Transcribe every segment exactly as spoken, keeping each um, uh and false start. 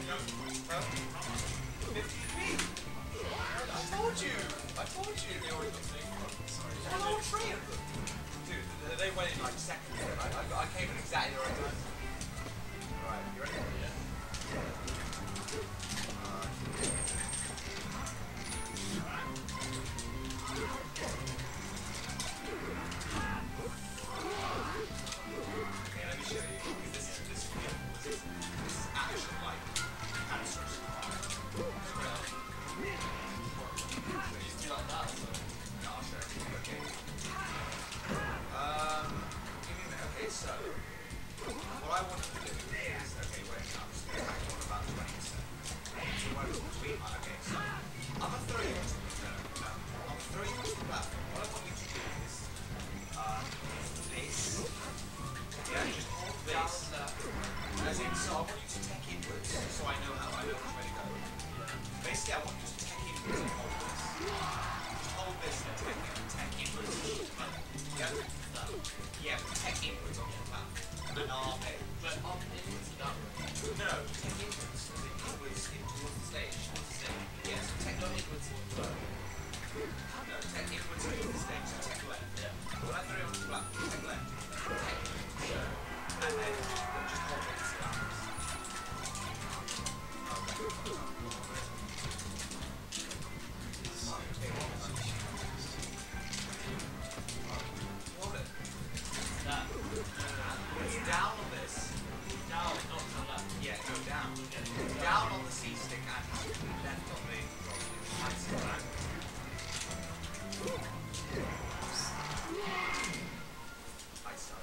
Huh? fifty feet? I told you! I told you! They already got three from them. Sorry. There's all three of them. Dude, they went in like seconds. I, I, I came in exactly the right time. Alright, you ready? Yeah. Okay, let me show you. Because this is this is beautiful. This is this is actually like cancerous. It used to be like that, so no, I'll show you. Okay. Um give me a minute. Okay, so what I want to do is okay, wait, I'm just gonna back on about twenty percent. So what is between okay, so I'm gonna throw you onto the no, no, I'm gonna throw you onto the platform. What I want you to do is um this. Yeah, just hold this. As in, so I want you to take inwards, so I know how I know which way to go. Basically, I want you to take inwards and hold this. Just hold this and take it, take inwards. Yeah, yeah, take inwards on your platform. And I'll pay. But up inwards and down. No, no, take inwards. Inwards in towards the stage. Towards the stage. Yeah, so take no inwards towards the no, take inwards towards the stage. So take left. Yeah. When I throw you on the platform, take left. Take. And then just hold it to that. Hold it. That. It's down on this. Down, not to the left. Yeah, go down. Down on the C stick and left on the right stick. I start.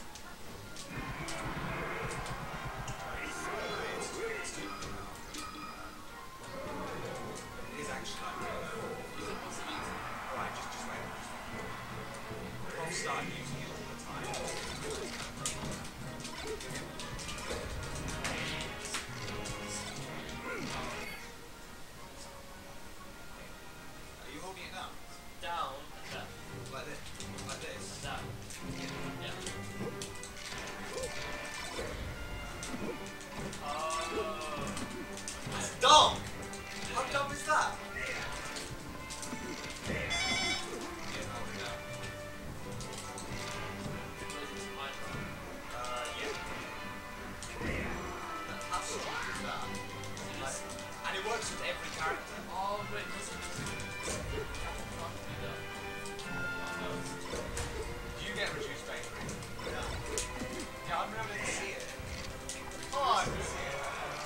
It is actually like right, just, just wait. I'll start using it all the time. Are you holding it down? Down and down. Like this? Like this? And down. Yeah. Oh. That's dumb! How dumb is that? And it works with every character. Oh, wait, listen. Do you get reduced base rate? No. Yeah, I'm able to see it. Oh, I can see it.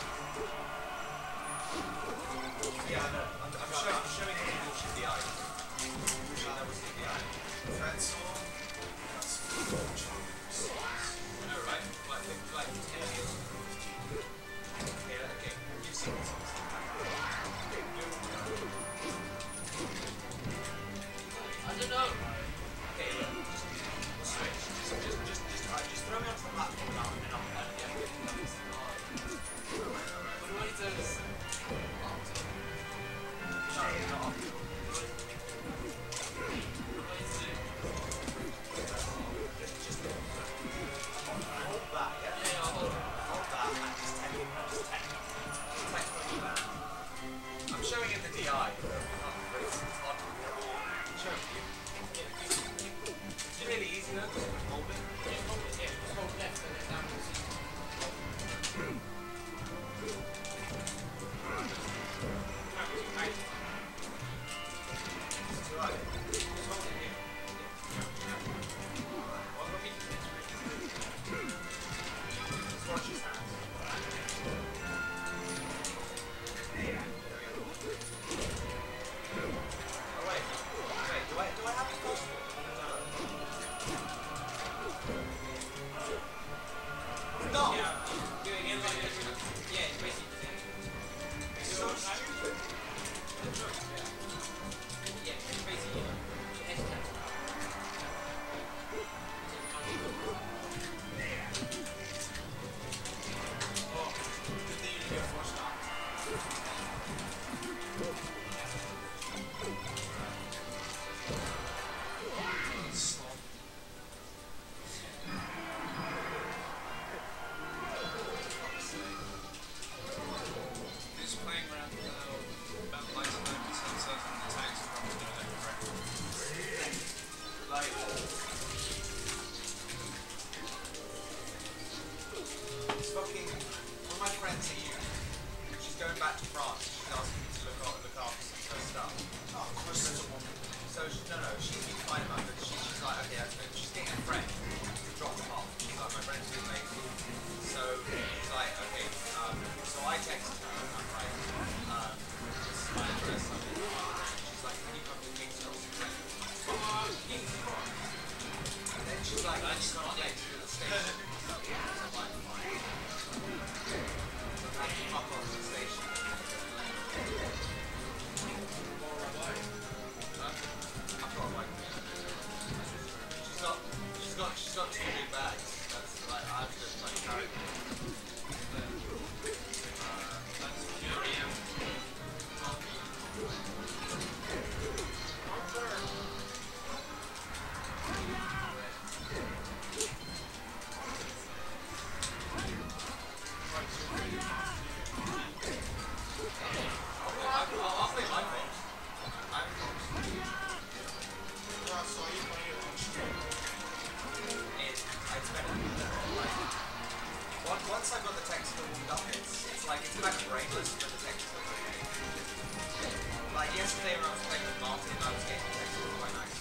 Yeah, I know. I'm, I'm, show, I'm showing you which is the eye. Which I know was the eye. Thread saw. That's I know, right? Like, like, ten years. Okay, okay. You've seen this one. I don't know. Okay, look. Just, we'll switch. Just, just, just, just, uh, just throw me onto the platform now, and I'll, uh, yeah, get this. What do I do? No, not up. Just, just hold that, yeah? Yeah, yeah, I'll hold it. Hold that, and just take it, and just take it. Take it back. I'm showing it the D I. It's hard to show you. It's really easy though, just hold it. Just hold it, yeah. Just hold left and then down to the seat. It's alright. Just hold it here. What do I mean? Just watch his hands. Oh wait, wait, do I, do I have it possible? No! Yeah, doing it like this. Yeah, it's basically it's so stupid. Yeah, it's basically S ten. Oh, good thing you didn't get four stars. fucking, one of my friends at uni, she's going back to France. She's asking me to look, up, look after some of her stuff. Oh, of course there's a woman. So, she, no, no, she's been fine about it. She, she's like, okay, that's good. She's getting a friend to drop them off. She's like, my friend's too late. So, she's like, okay, um, so I text her, and I'm like, um, this is my address. I'm in She's like, can you come to Kingston? Kingston? And then she's like, I just can't get to the station. So I'm like, fine. So I had to pop off to the station. I've got like, she's got, she's got, she's got two big bags. That's like, I have to like carry them. Uh, that's Furium. I'll play my phone. I'm I saw you playing it on stream. it, I spent like once, once I got the text all warmed up, it's it's like it's kind of brainless when the text is okay. Like yesterday when I was playing with Martin, I was getting the text all quite nice,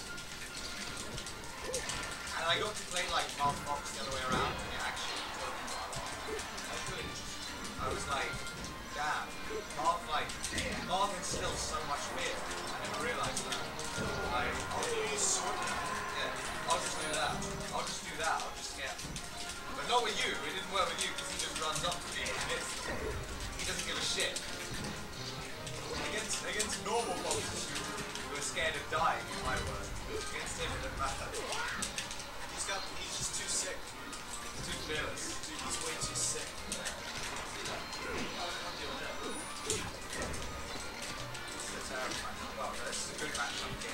and I got to play like Mark Fox the other way around, and it actually took me quite a lot. I was really, I was like, damn, Mark like Mark is still so much weird. I never realised that. Like, I'll do yeah, I'll just do that. I'll just do that. I'll just get. But not with you. It didn't work with you because he just runs up to me and hits. He doesn't give a shit. Against against normal monsters who are scared of dying, in my word. Against him, it doesn't matter. He's got, he's just too sick. Too fearless. Dude, he's way too sick. It's a terrible match. Well, this is a good matchup game.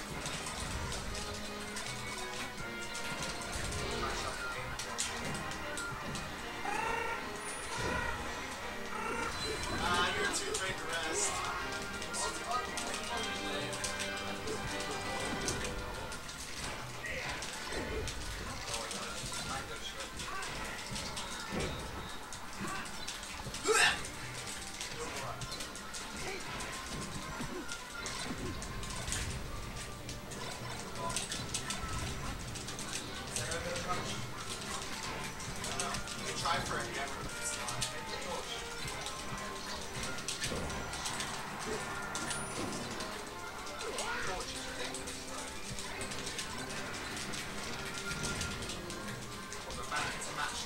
Matchup game. Ah, you're too afraid to rest. Try for a hammer, but it's not. Torch is ridiculous, though. Well, the match, it's a match.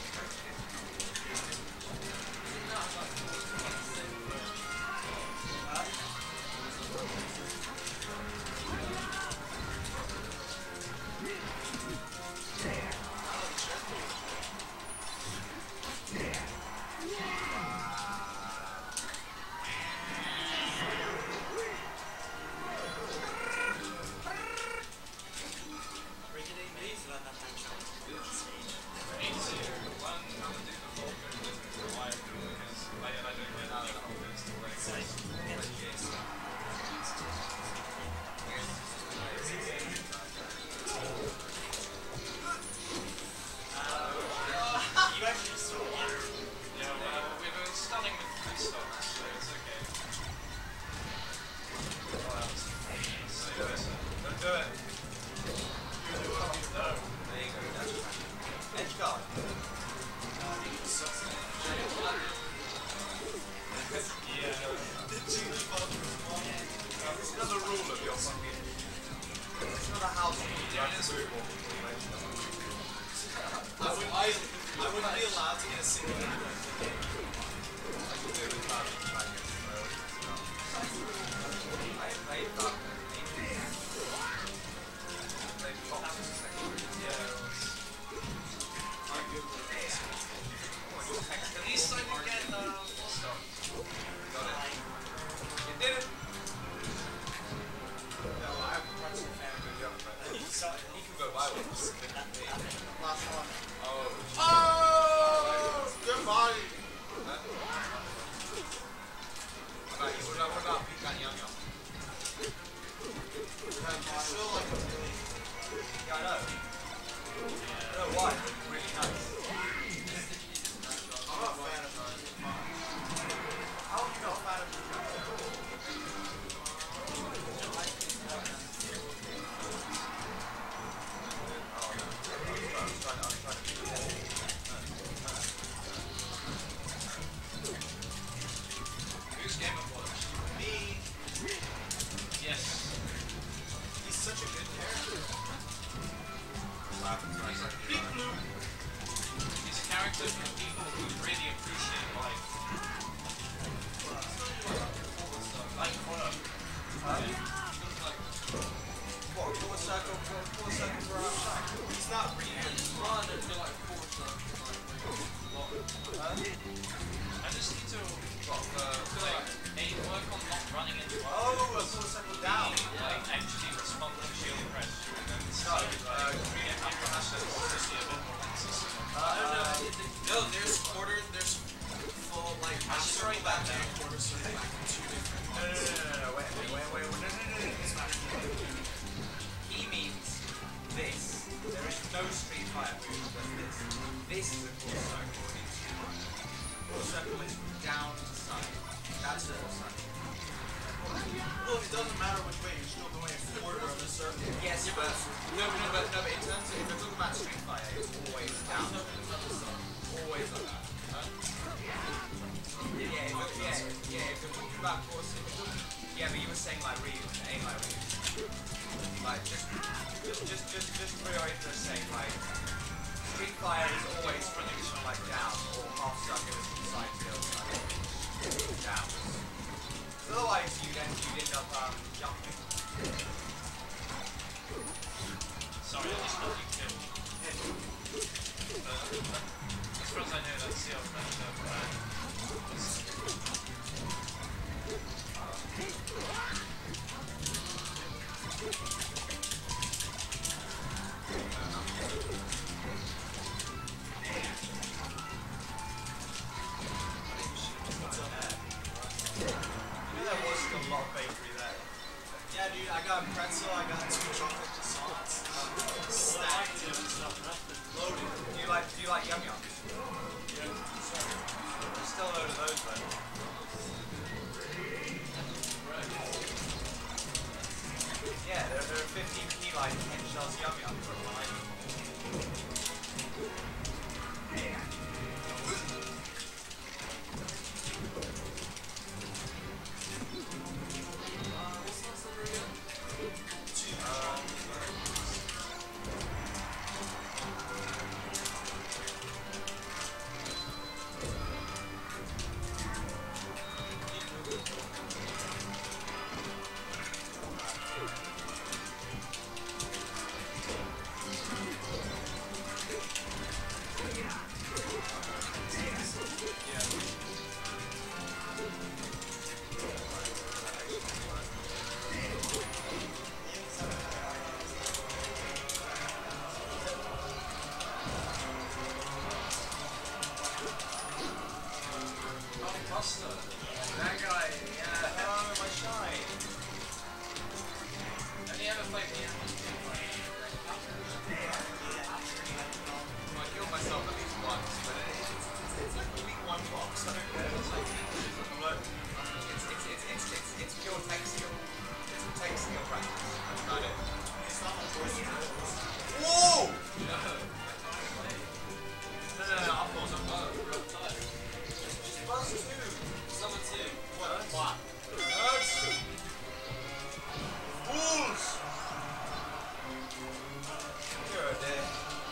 circle back in a quarter circle back in two different No, no, ones. no, no, no, wait, wait, wait, wait, no, no, no, no, it's not. He means this. There is no Street Fighter move that does this. This is a full circle in Street Fighter. Full circle is from down to side. That's a full circle. Well, it doesn't matter which way, you're still going a quarter of a circle. Yes, but no, no, but no, but in terms of if we're talking about Street Fighter, it's always down. Always like that. Huh? Yeah, yeah, if, we're- yeah, yeah. If we're talking about course, if we're talking, yeah, but you were saying like Ryu, it ain't like Ryu. Like just, just, just, just, just for your interest's sake, like Street Fighter is always traditional like down or half circle is from side to the other side. Down. Otherwise, you'd end, you'd end up um, jumping. Sorry, I just thought you killed. Uh, as far as I know, that's the old method of uh, Yeah, dude, I got a pretzel, I got two chocolate croissants, stacked, loaded. Do you like, do you like Yum Yum? Yeah. There's still a load of those though. Yeah, there, there are fifteen p like ten shells Yum Yum for one item. That guy, yeah. Oh, my shine. Have you ever played the animal? I killed myself at least once, but it, it's, it's, it's like the week one box. I don't care. It's like, look, it's, it's, it's, it's, it's, it's pure tech skill. It's tech skill practice. That's about it. It's not much worse than it was. Whoa! No. No, no, no, of course, of course. Real tight. Just buzz two. Number two. What? What? Nerds! Fools! You're a dick.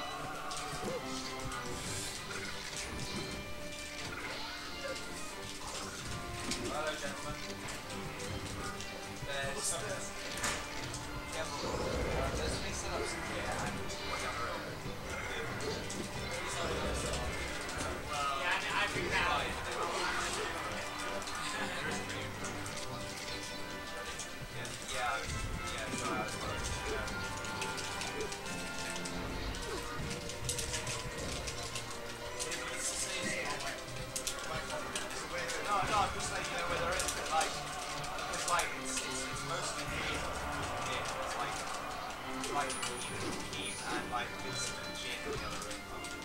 Hello, gentlemen. There's careful. Uh, there's me set up some here and one down the road. Yeah, I, I think that. There is pretty good. Yeah, yeah, yeah, so I was like, yeah. No, no, I'm just letting you know where there is, but like, it's like, it's, it's, it's mostly me. Yeah, it's like, it's like Keith, Keith and like Vincent and Jin in the other room.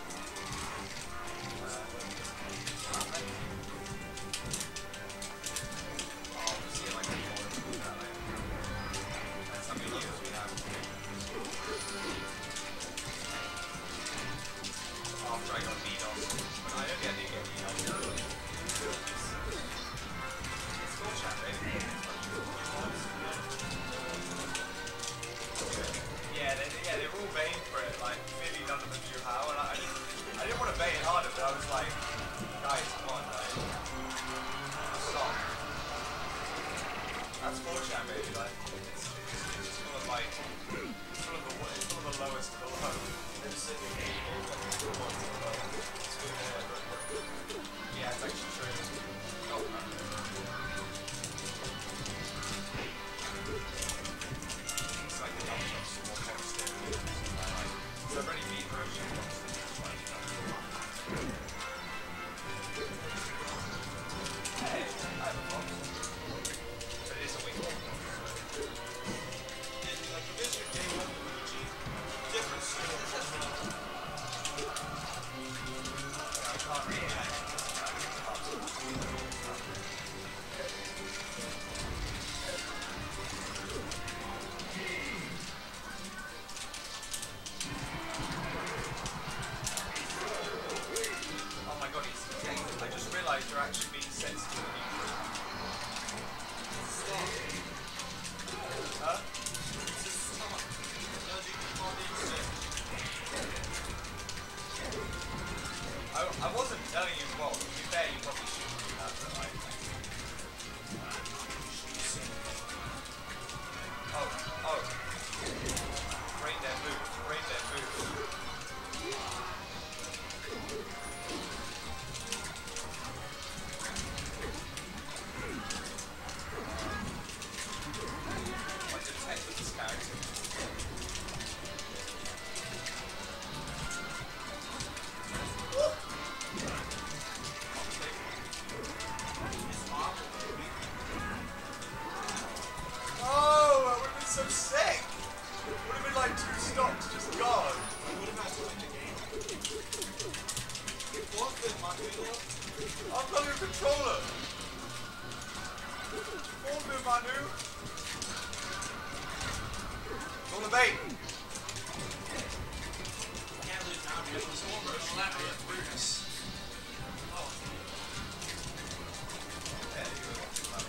Uh, uh, like, oh, we'll see like a more of that later. That's how many years we have. After I got DDoS, but I don't get to get DDoS. It's cool chat, baby. Yeah, they, yeah, they were all baying for it, like, clearly none of them knew how, and I, I didn't, I didn't want to bait it harder, but I was like, guys, come on, like, stop. That's four chan, baby, like, it's, it's, it's just full of, like, it's full of the, it's full of the lowest of the low. They're just sitting there, like, the ones of the low. It's good, yeah. Yeah, it's actually true. Oh, no. It's like the double shots more constant. So I've already beat version one. actually being sensitive and neutral. Stop. Huh? Just stop. No, you can call me sick. I, I wasn't telling you, well, to be fair, you probably shouldn't do that, but like... Oh, oh. Brain dead move, brain dead move. I did ten with this character. Oh, that would have been so sick! Would have been like two stocks just gone. What about to win the game? Forfeit my video. I've got your controller! Forfeit, Manu! It's all a bait! Can't lose now because it's over. Flattery of Brutus. Oh, Yeah, you were watching that.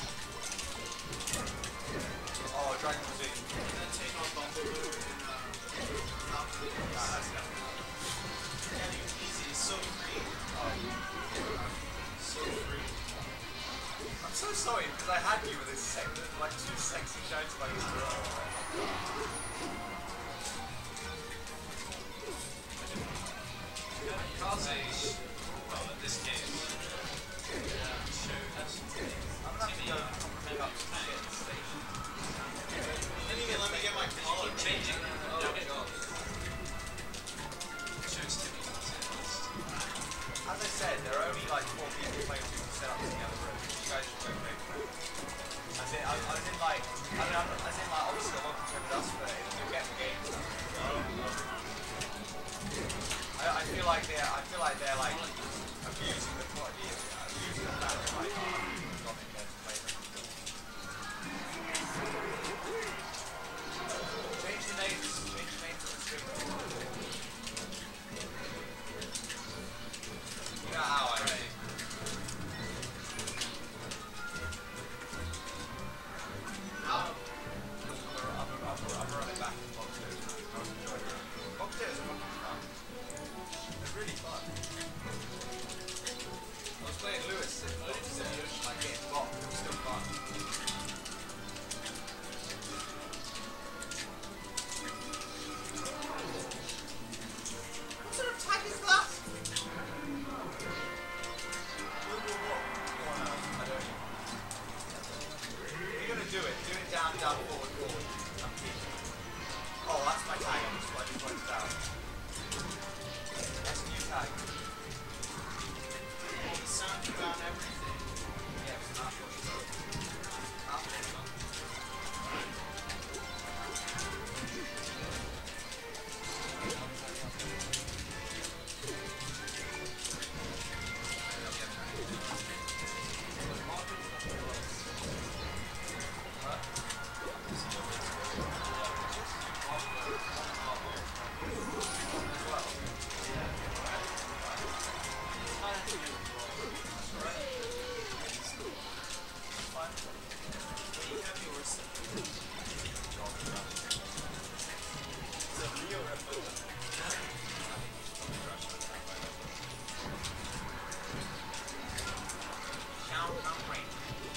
Oh, Dragon Ball Z. And then take on Bumblebee and uh, Falcon. Nah, that's definitely not. Yeah, dude, easy. It's so free. Oh. So free. I'm so sorry because I had you with this sec like two sexy shouts like this. Kaze, well, in this case, yeah, showed us. I'm gonna have to go pick up some shit at the station. Didn't even let me get my collar. Changing. Oh my god. Shows Timmy. As I said, there are only like four people playing on set up in the other room. You guys should go play with them. As in, I, I was in like, I mean, I'm, as in like, obviously I'm welcome to play with us, but you'll get the game stuff. I, I feel like they're, I feel like they're like abusing the quality, abusing the fact that like, oh, I'm not in there to play them. Change the names, change the names of the stream. You know how I Right. I'm gonna run it back in Box two. I was enjoying it. Box two is fucking fun. It's really fun. I was playing Lewis in Box two, like getting blocked, it was still fun. What sort of tag is that? I don't even. If you're gonna do it, do it down, down, forward, forward. I'm keeping it. Oh, that's my tag. I just, I just wrote it down. That's a new tag. Oh, the sound around everything. Yeah, it's not what you wrote. Not what you wrote. You have yours. It's a real replica. Sound not rain.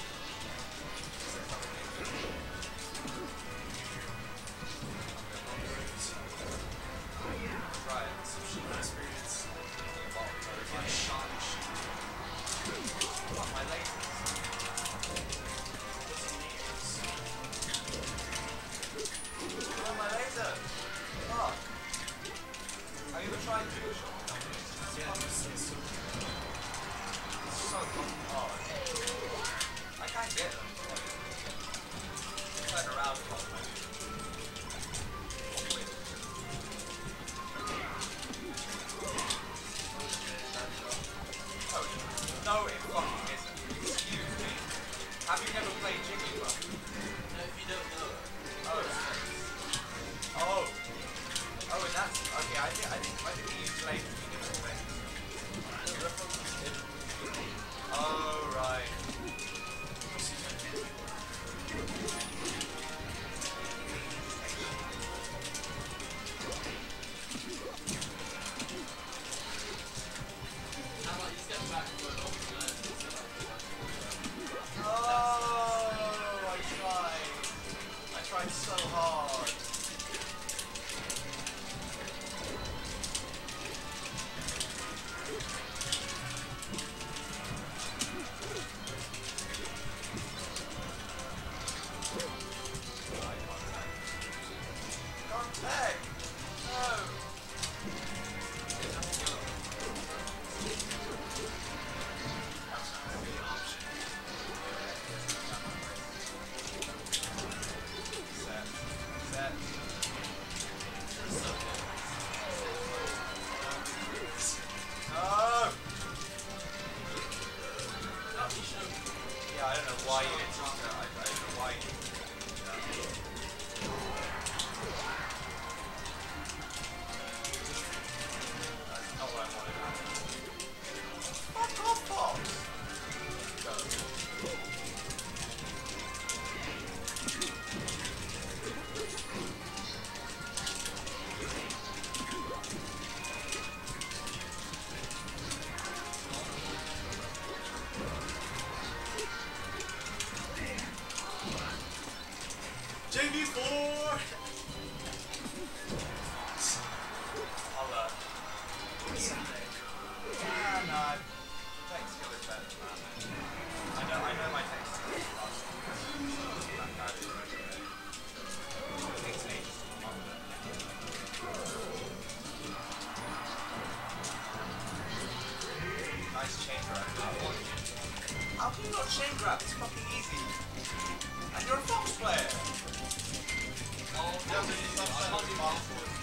Right. Some shit experience. Well, Get shot and shit. what, my lasers? What's your neighbors? Oh, my laser! Fuck. Have you ever tried dual shot? Yeah, it's, it's so It's so fucking hard. I can't get them. Turn around and hold my dude. Oh, no, it fucking isn't. it's so hard. Contact! No! Set. Set. No! Yeah, I don't know why you didn't drop that. I, I don't know why you didn't do that. That's not what I wanted to happen. Fuck off, Fox! Go. J V four! I'll, uh... Ah, no. Tech skill is better than that. I know, I know my tech skill is faster. That bad is right away. It takes ages to come up with it. Nice chain grab. How can you not chain grab? It's fucking easy. And you're a Fox player! Oh, no, but it's upside of the box.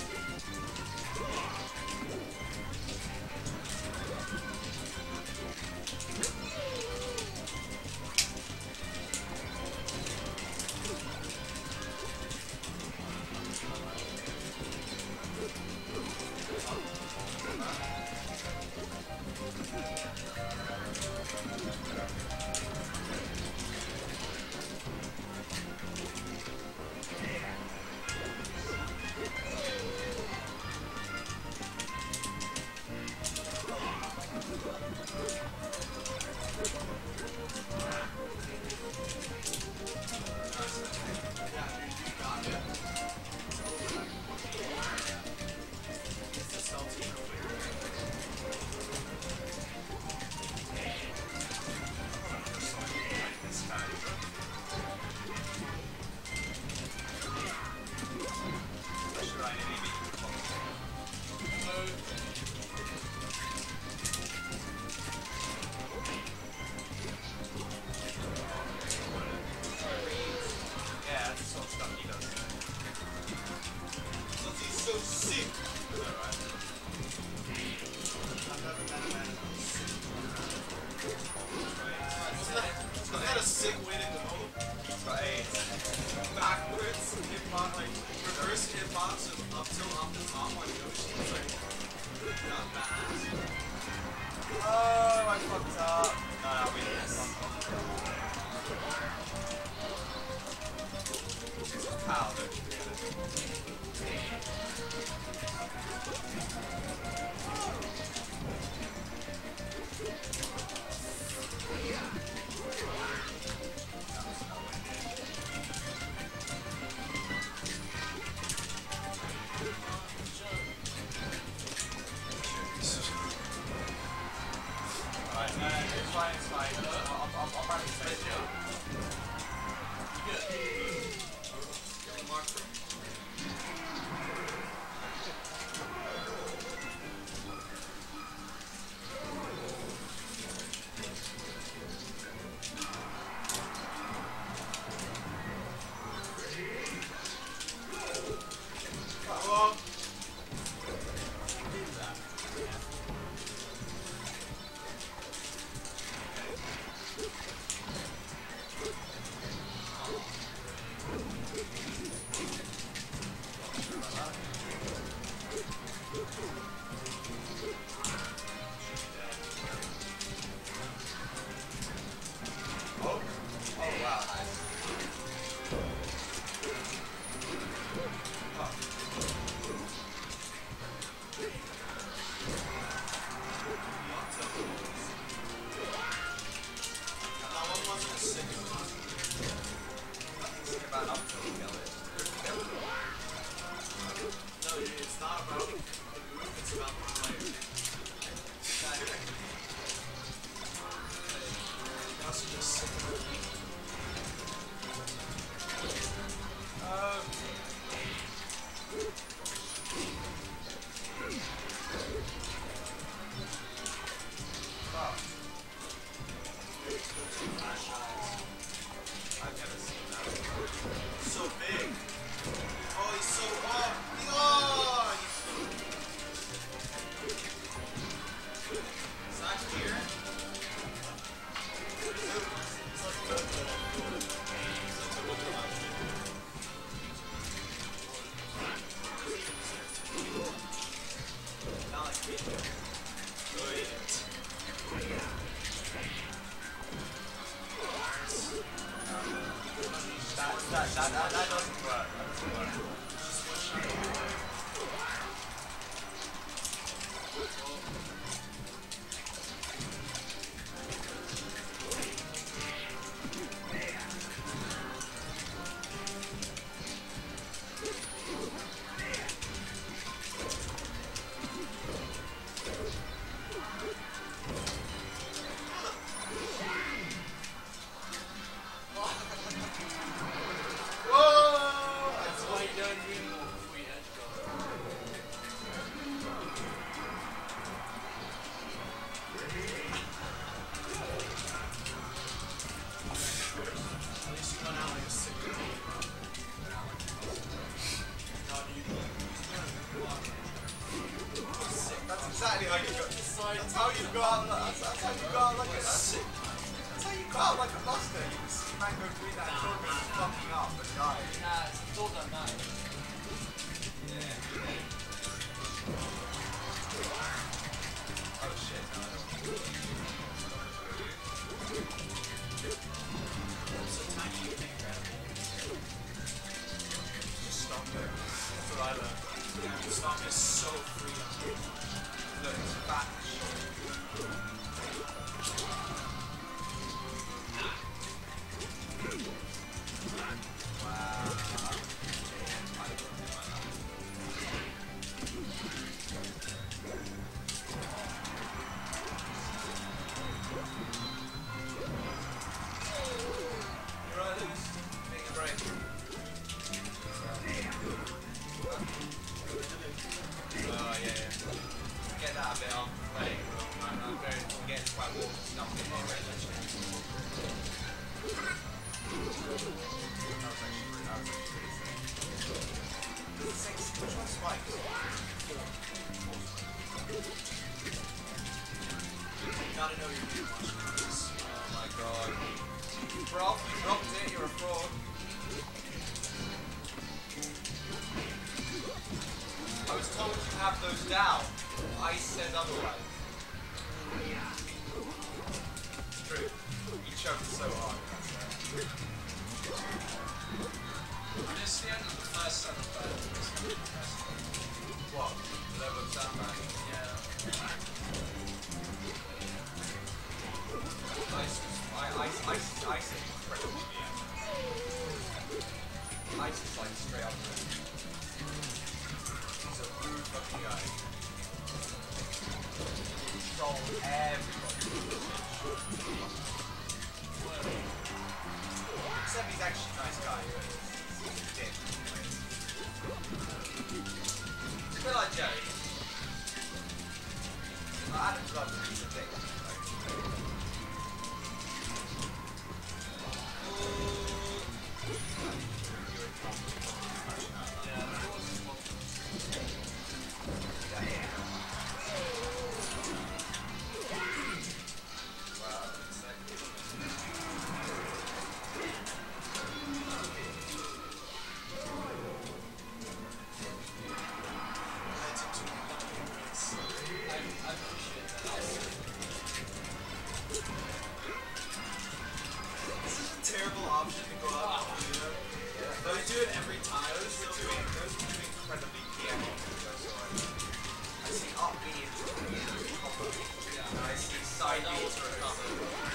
Sick way to go. Right. Backwards, hip hop, like reverse hip hop, so up till off the top on Yoshi. It's like not bad. Oh, I fucked up. No, no, we didn't. It's a pal, don't you Alright, no, no, it's fine, it's fine. I'll, I'll, I'll, I'll probably say it. Good. Yellow marker. Hello. Flash eyes. I've never seen that. He's so big. Oh, he's so oh, he, oh he's Zach here. It's like a Not like me. Good. That, that, that, that, that doesn't work. That doesn't work. Whoa! That's why you don't need more before you edge guard. At least you went out like a sick girl. No, dude. Sick. That's exactly how you go. Side That's how you go out. That's, that's how you go out like a. That's, that's how you go out like a buster. You can see man go through that door and he's fucking up and die. Nah, it's all that matters. Oh shit. No, I don't. So tiny you can't grab it. Just stomp it. That's what I learned. Stomp is so free. Look, it's fat and short. Wow. I don't do my life. You're right, Lewis. Take a break. Oh, yeah, yeah. Get that a bit off the plate. I'm, I'm very, I'm getting quite warm and stuff in here, right? That was actually pretty, that was actually pretty sick. Six, which one's spikes? You gotta know your new mushrooms. Oh my god. Bro, you dropped it, you're a fraud. I was told to have those down. I said otherwise. It's true. You choked so hard. I missed the end of the first set of battles. What? The level of sandbag? Yeah. Ice, I, ice, ice, ice is incredible. Ice is like straight up there. He's a rude fucking guy. Control everybody. Except he's actually a nice guy. He's a dick. It's a bit like Jerry. Adam's love him, he's a dick. Terrible option to go up. You know? Yeah. But I do it every time. Those were two, those were two incredibly P M options. So I, I see up B into recover, and I see side B to recover.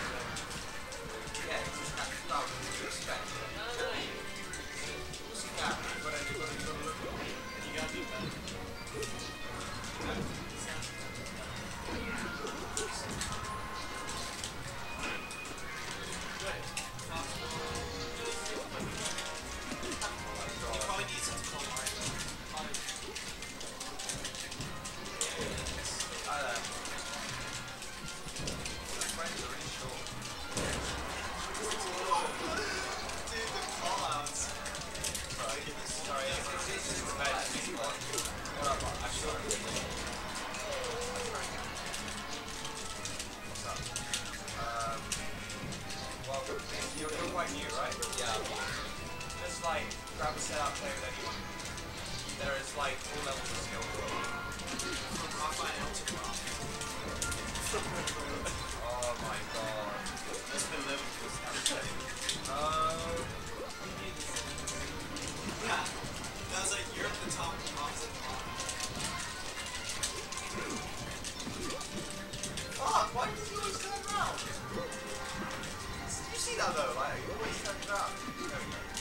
Yeah, it's just that stuff you expect. What's he got? But I do what you gotta look at. And you gotta do better. You probably need some Colmar. I, uh, my friends are really Just like grab a set up, play with anyone. There is like all levels of skill. I find it to come. Oh my god. That's been living for Snapchat. Oh. Yeah. That was like, you're at the top, opposite the bottom. Fuck, why does he always turn around? Did you see that though? Like, he always turns around. There we go.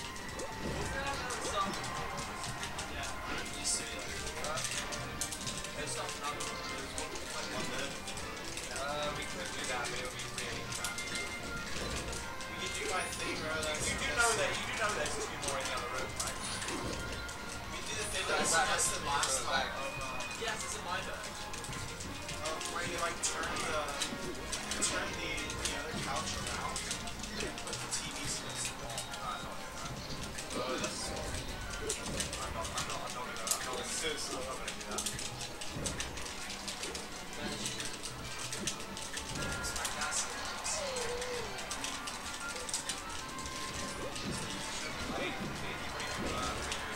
Yeah, you see it. Uh, there's something up. There's one, like one there. Uh, we could do that, but it'll be really crap. We could do my thing, bro. That's You do know that, you do know there's two more in the other room, right? we did the thing That's that's right. that's the last Throw it time back. of, um, Yes, it's a my bag. of where you like turn the, you turn the, the other couch around and put the T Vs against the wall. No, I'm not doing that. Oh, that's so... I'm not, I'm not, I'm not gonna, I'm not gonna, So slow. I'm not gonna do that. It's fantastic. I need to be pretty, uh,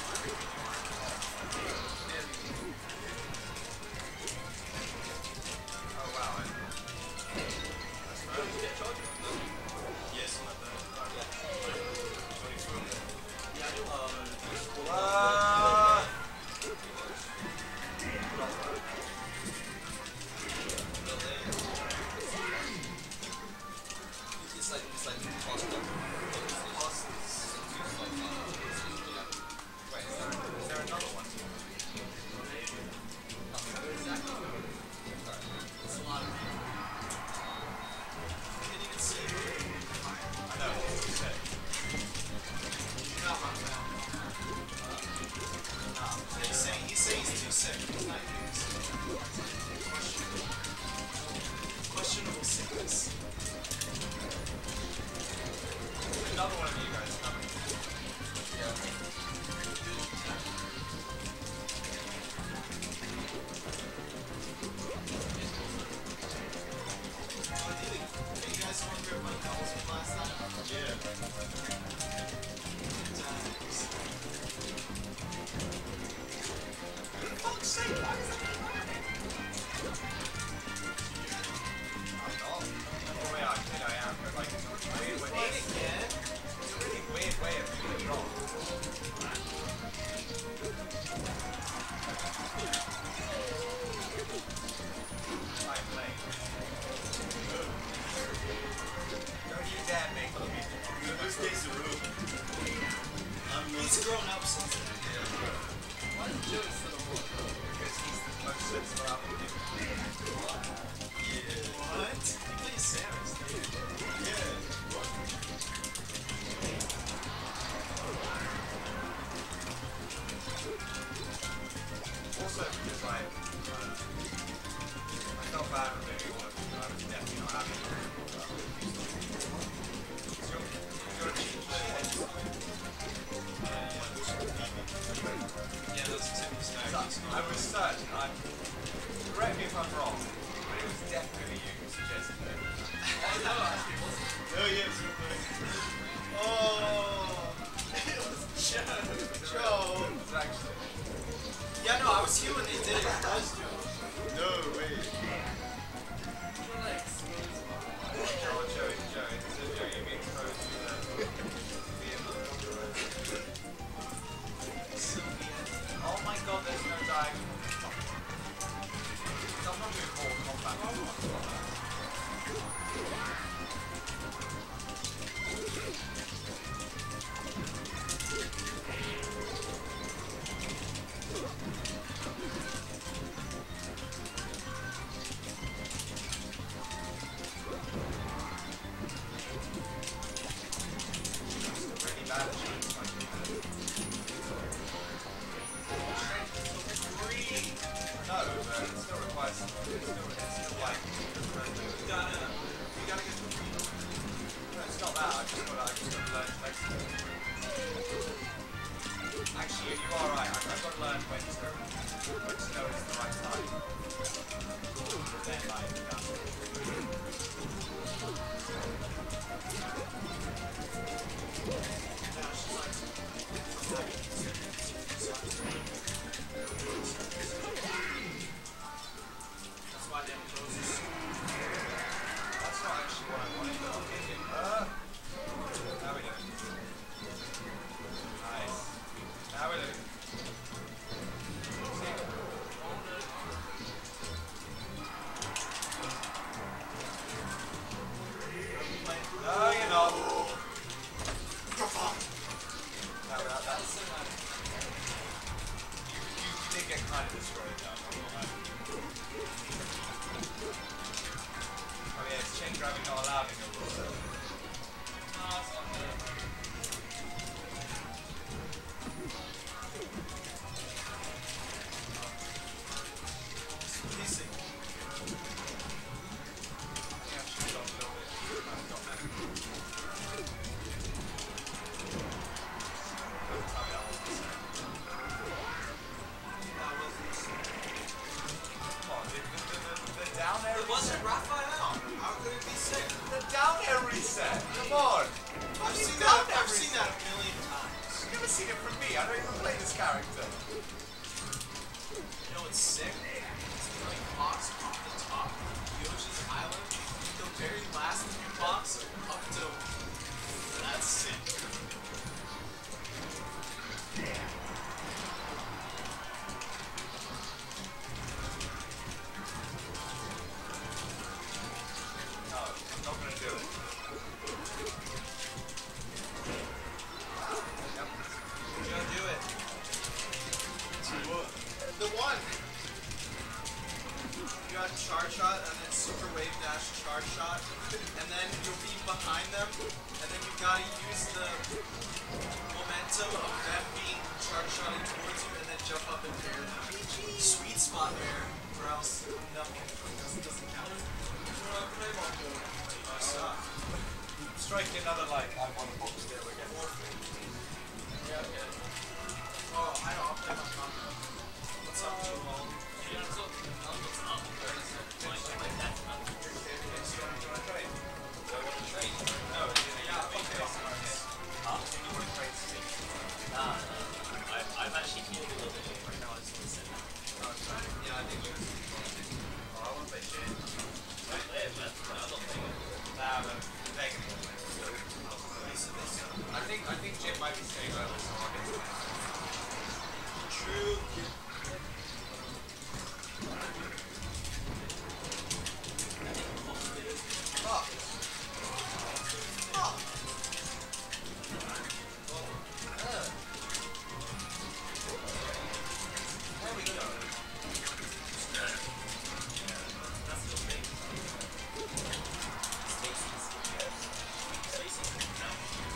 oh wow, I, that's right. Yes, not bad. Yeah, I do. Um, Uh, it's like it's like tossed up. wait, is there, is there another one? It's a lot of people. I can't even see. I know, what you said. Not my mouth. He's saying, he's saying he's too sick. He's not used. Questionable. Questionable sickness. Another one of you guys coming. Oh, do you, are you guys wondering what that was from last time? Yeah. Times. For fuck's sake, why is that happening? I'm not. Oh wait, I think I am, but like, it's a weird way. What again? It's a really weird way of doing it wrong. I'm playing. Don't you dare make me. Who stays the room? He's grown up since then. Why is Joey still a boy? Because he's the most sensible out of you. Yeah. What? He plays Samus, dude. Yeah. Also because like, uh, I felt bad when maybe one of you, I was definitely not happy with it. So you're, you're cheap, but it's, Yeah, those two stacks. I was certain, I, correct me if I'm wrong, but it was definitely you who suggested it. Oh no, actually, it wasn't. Oh, yes, real quick. Oh. It was Joe. Joe. It was actually, Yeah, no, I was here when they did it. It was Joe. No, wait. You're like, smooth. oh Joey, Joey, so Joey, you've been exposed to the Vietnam War. Oh my god, there's no diagonal. Someone do more combat. It's really bad at shooting spiky. No, but it still requires some. It's still, it's still like. You gotta, you gotta get to the field. No, it's not that. I just gotta, I just gotta learn flexible. Actually, you are right. I, I've got to learn when to, when to know it's the right time. Then, like, yeah. behind them, and then you gotta use the momentum of them being charge-shotting towards you, and then jump up and parry them. Sweet spot there, or else nothing doesn't, doesn't count. I suck. Strike another like I want a box there again. Yeah, okay. Oh, I know, I'll play my combo. What's up, Joe Hall? I'm actually feeling a little bit off right now. I just want to sit down. Yeah, I think we're oh, I want to play shit. Don't play it, man. No, I'm not playing it. Nah, but begging me. I think I think Jim might be staying early, so I'll get to that. True. Fuck. Fuck. Uh. There we go. That's the thing. Stacy's. Stacy's now.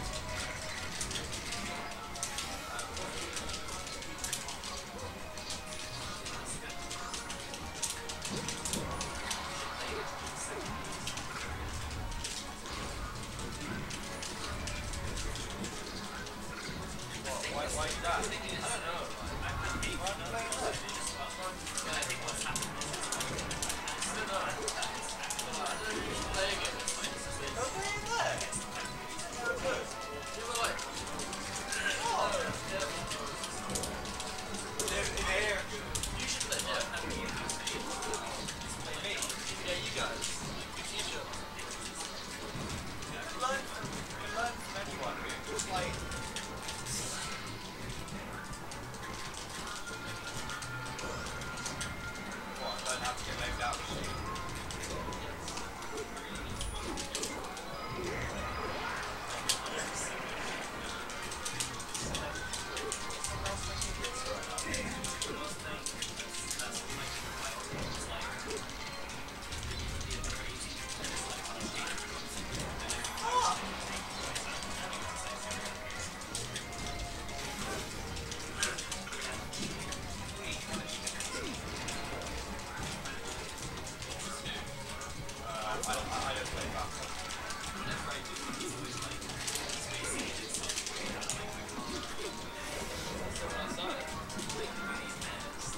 Why, why is that? I don't know. I can't be one of those. I think what's happened is it's like, I don't know. I don't know. I don't know who's playing it. It's like, it's just Oh, they're in there. They're good. you were like, Oh. yeah. They're in there. You should let Jeff have me in this game. Just play Me? me. Yeah, you guys. You should. Learn from, learn from anyone. Just like. What? Learn how to get left out of shit. I don't, I don't play basketball. Whenever I do, it's always like, Spacey did something. So when I saw it, like, with these hands,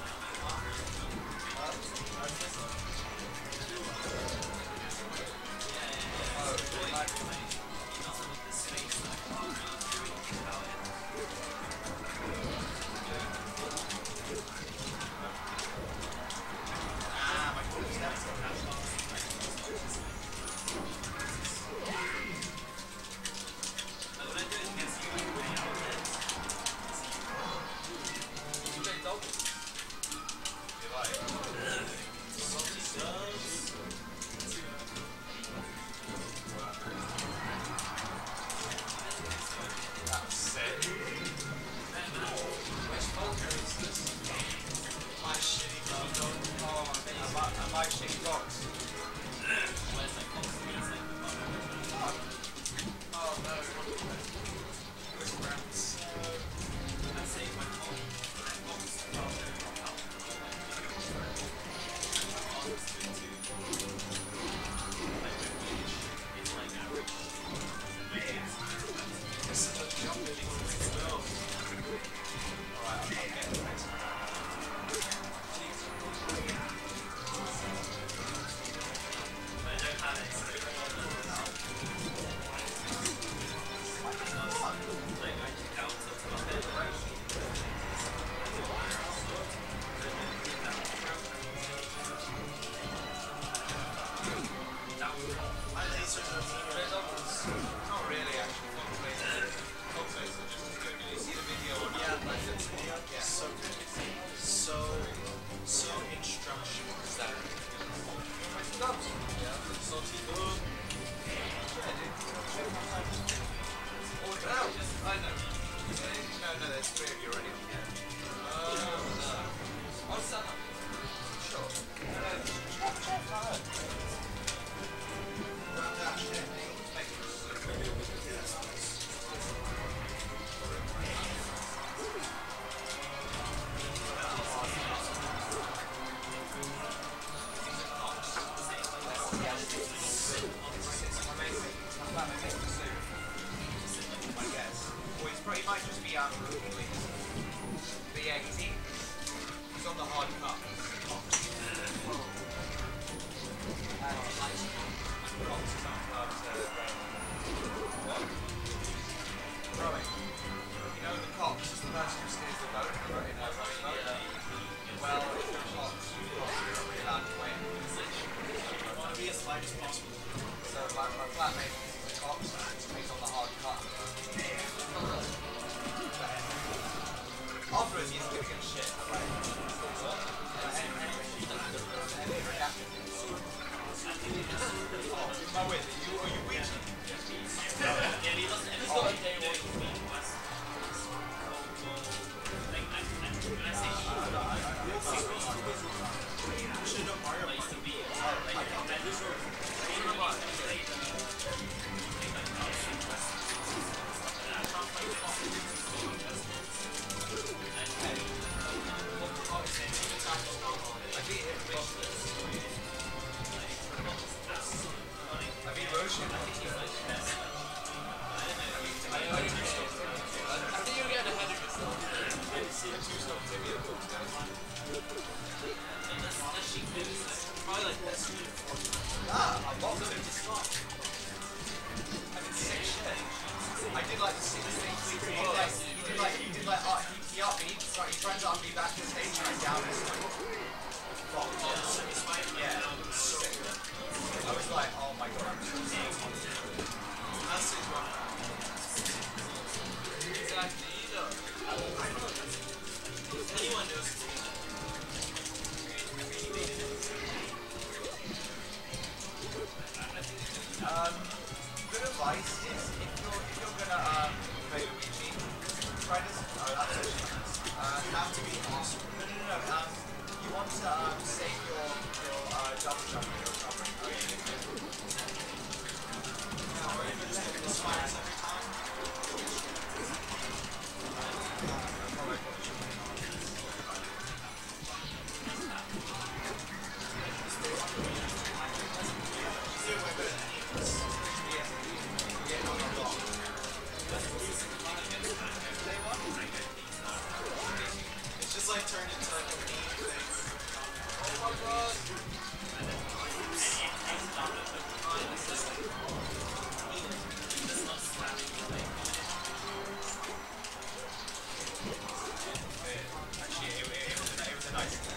yeah, yeah, yeah. Oh, It's really like- like, he does it with the space, like, I can't really do anything about it. Ah, my foot's never so catch up. Like, when I do it against you, I can play out there. You play doubles. You like? Salty subs. That was sick. Which Volker is this? My shitty combo. Oh, I like, I like shitty dogs. Where's like constantly it's like Fuck. Oh no, it was round so. I say my phone and box well they're not out like with which it's like average waves. This is a jump in as well. Alright, I'll get the next one. But I don't have it so like I took out something up there right? That was My lasers are mean. Not really, actually. Fox Laser. Fox Laser just as good. Did you see the video on Yeah, uh, like License? this video. Yeah. So good. So, so instructional. Is that it? Dogs. Yeah. Salty dog. Yeah, dude. Oh, no. Just, I know. No, no, there's three of you already. Oh, no. What's that? Sure. No, no. Chop, chop, no. Well, that shit. Make it to be um please. But yeah, he's eating. He's on the hard cut. And he likes rocks and clubs uh, what? Rowing. You know the cox is the person who steers the boat in a in a rowing boat? Well, the cox is not really allowed to win. I want to be as light as possible. So my, my flatmate is the cox, he's on the hard cut. Afterwards he's gonna get shit. Right? Oh, my wit, you are you Ouija? I beat him I beat Roshan. I think he's like the best. I think you're getting ahead of yourself. I didn't see the two stop Tibia books, guys. Probably like this. Ah, I boxed him. I did sick shit. I did like the six things. He did like, he did like, he did like, uh, he, he up me, sorry, he tried to up me back to the stage and I down this one. Yeah, sick. I was like, oh my god, I'm so sick. That's it, bro. Exactly, you know. Anyone knows it's Um, good advice is if you're if you're gonna um play Luigi, try to oh that's actually nice. Uh, have to be awesome. No no no no. Um, you want to um save your your uh double jump and your jumping. Oh yeah. Yeah, or even just get the spikes every time. It's just like turned into like a meme thing. Oh my god. Actually, it, it, it, was a, it was a nice thing.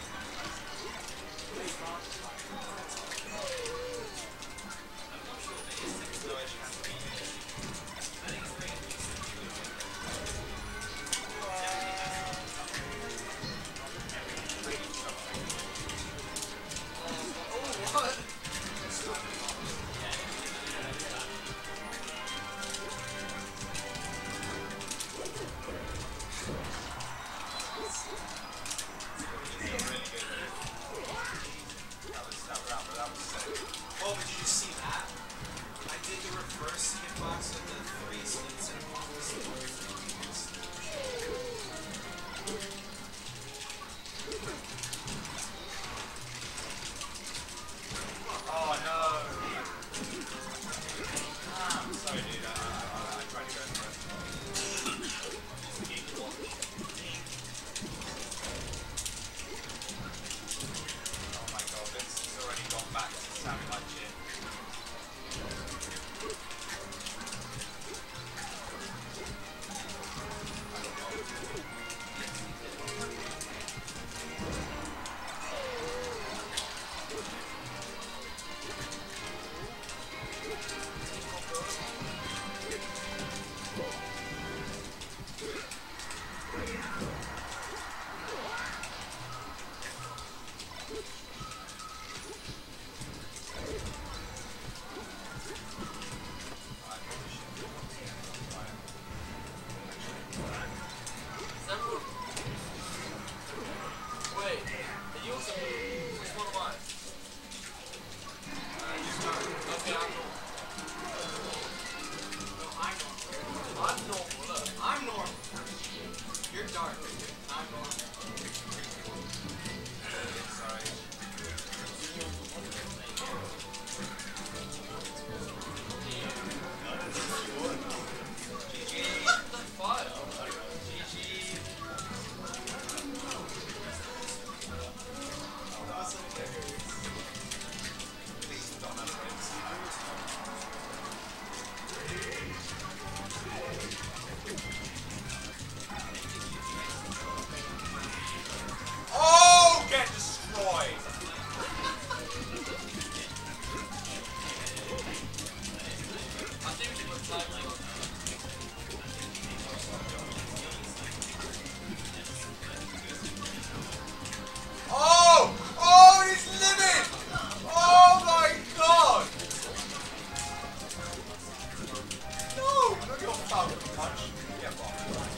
Oh, but did you see that? I did the reverse hitbox of the three slits and one was oh no! Ah, I'm sorry dude, I, I, I tried to go for it. Oh my god, Vince has already gone back to Samurai Chin. punch. Yeah, bomb.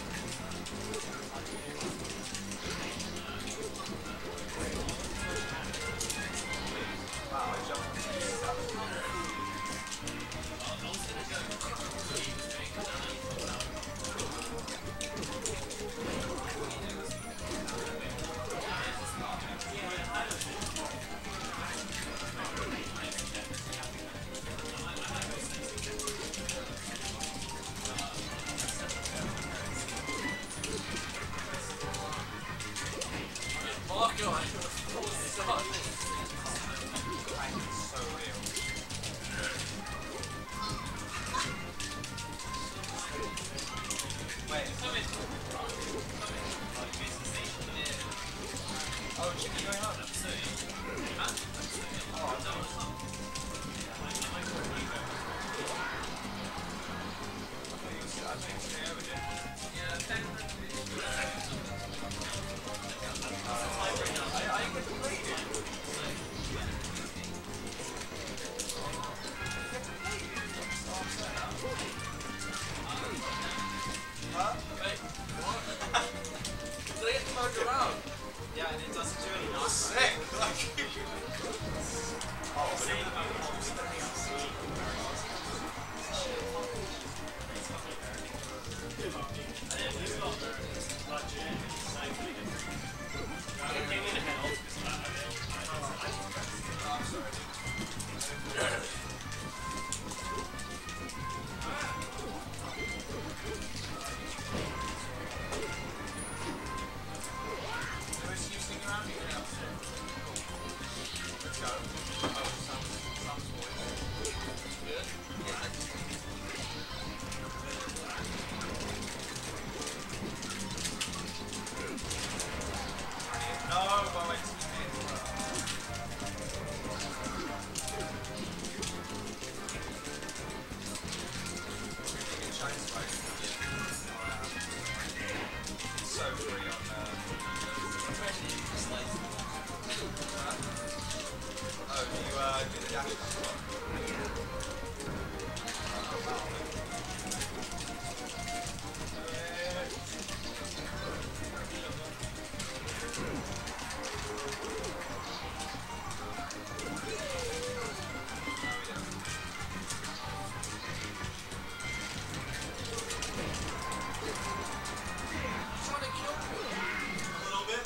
Wow, I jumped. Fuck you, I was so Prank is so real. Wait. Oh, Jimmy going home? Oh, no. I think it's stay over here. I, I get to play it. Huh? Wait, what? Did I get turned around? Yeah, and it doesn't do any knockback. Sick! Oh, I'm sorry. Let's keep sticking around here. Yeah. Let's go. Oh, some, some toys. Good. No, by my teammates. Shine spike. It's so free on uh, oh, do you uh, do the dash as well? Oh, wow. Trying to kill me. A little bit.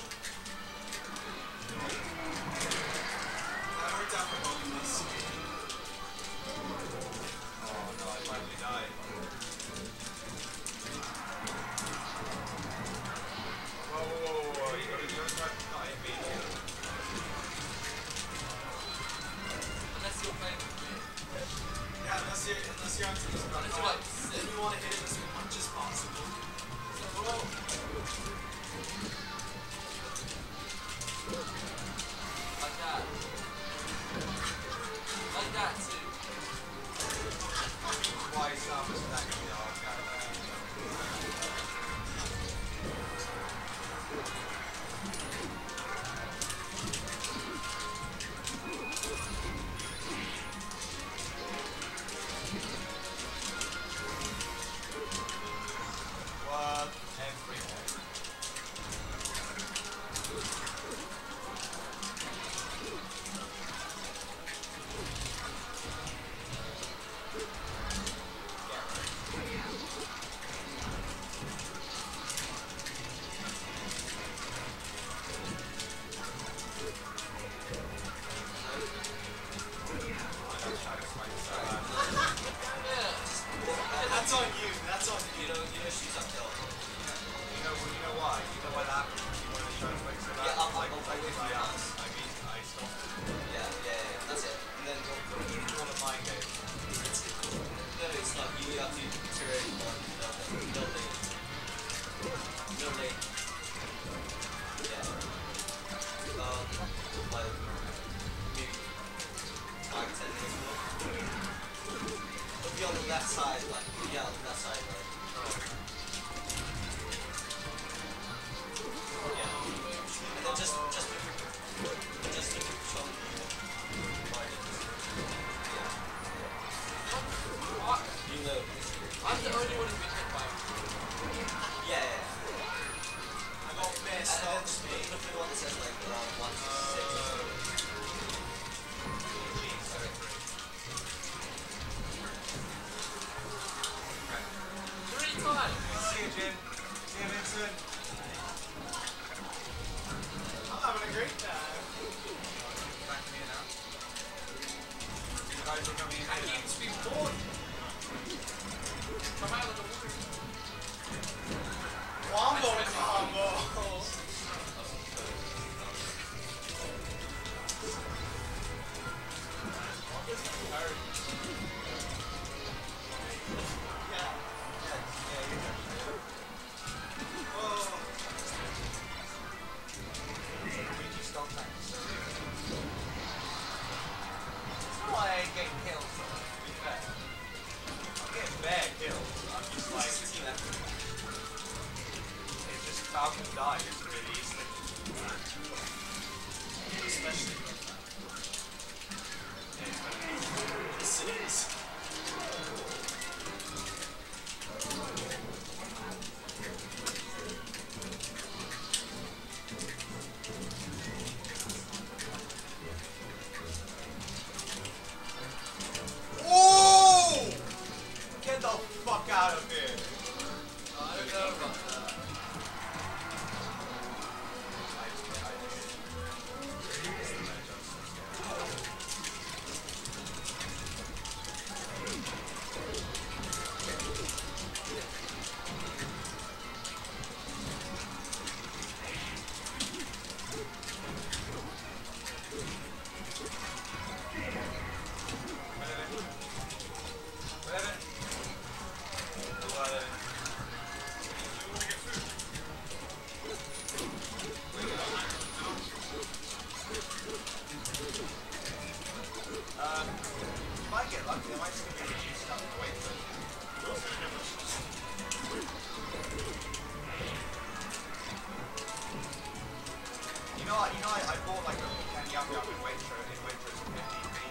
That worked out for both of us. Oh no, I finally died. Whoa, whoa, whoa, whoa, whoa. You gotta, you gotta try to not hit me. Unless you're playing with me. Yeah, unless you're, unless you're on teams about Unless it. you're like Then sick. you want to hit it as much as possible. Whoa. Like that. Like that too. Why is that stacking the arc guy? What? Everything. Yeah. That's on you. That's on you. You know, you know she's uphill. You know, you know why? You know why that happened? You want to show us like so that? Yeah, I'll- like, I'll- like I'll- if I'll- we asked, I mean, I stopped. Yeah, yeah, yeah. That's it. And then go for it. You want a mind game? No, it's not. You have to iterate on nothing. No lane. No lane. Yeah. Um, like maybe five, ten minutes more. It'll be on the left side, like yeah, on the left side, like. Yeah. And then just just just to control yeah. You know, I'm the only one who's been hit by the one that says like around one to six or something? Jeez, okay, three. Three times! See you, Jim. See you, Vincent. I'm having a great time. Back to me now. You guys are coming in I here. can't even speak bored. Come out of the water. Wombo combo! Yeah. Yeah, yeah, you go. Whoa. Luigi stop that. It's not like I ain't getting kills, to be fair. I'm getting bare kills. I'm just like, it's just Falcon dies really easily. Especially Yeah, it's gonna be- the cities. Oh! Get the fuck out of here! I don't know about that. I just, I Um, you might get lucky, there might just be reduced stuff to wait for. You know, I- you know, I, I bought like a can yum yum in Waitrose in Waitrose for fifteen p.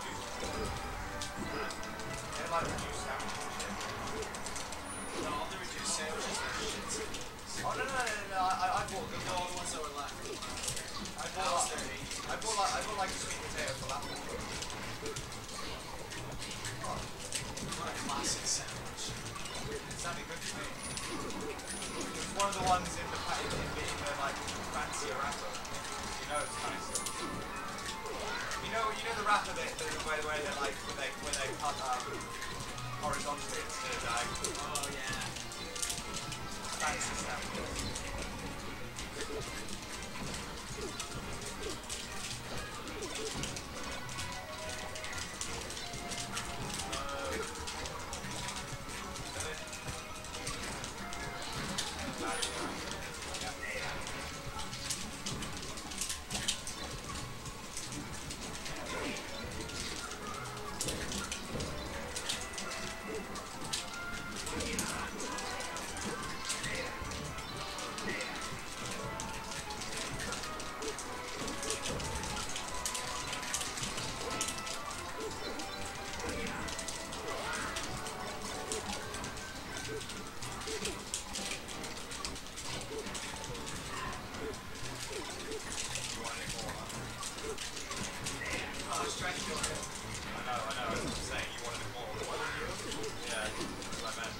They're like reduced sandwiches and shit. No, all the reduced sandwiches are shit. Oh no no no no! no I, I bought the No, the ones that were left. I bought like, I bought like I bought like a sweet potato falafel. Oh, What a classic sandwich. it sounded good to me. It was one of the ones in the pa- in, in, the, in the like fancy wrapper. You know it's nice. You know you know the wrapper that the where where they like where they where they cut um horizontally instead of diagonally. Oh, yeah. Fancy sandwich. I was trying to kill him. I know, I know. That's what I'm saying. You wanted it more. Yeah, that's what I meant.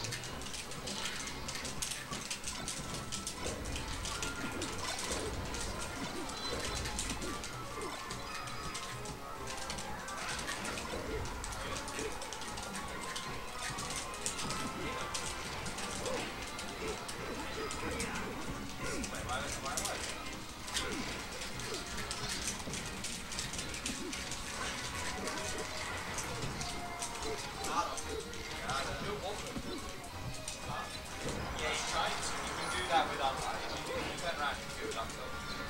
Wait, am I, am I alive? Yeah, he's trying to. You can do that with um. If you, if you turn around, you can do it with uphill.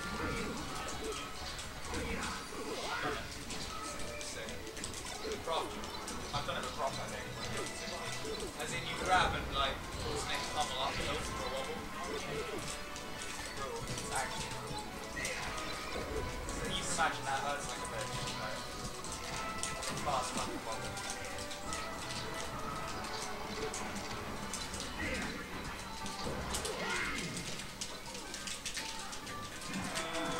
Prop. I've done it with prop, I think. As in, you grab and like pull his next pummel up and over for a wobble. Cool. It's actually cool. So you can imagine that hurts like a bitch. Right? Fast fucking wobble. Uh,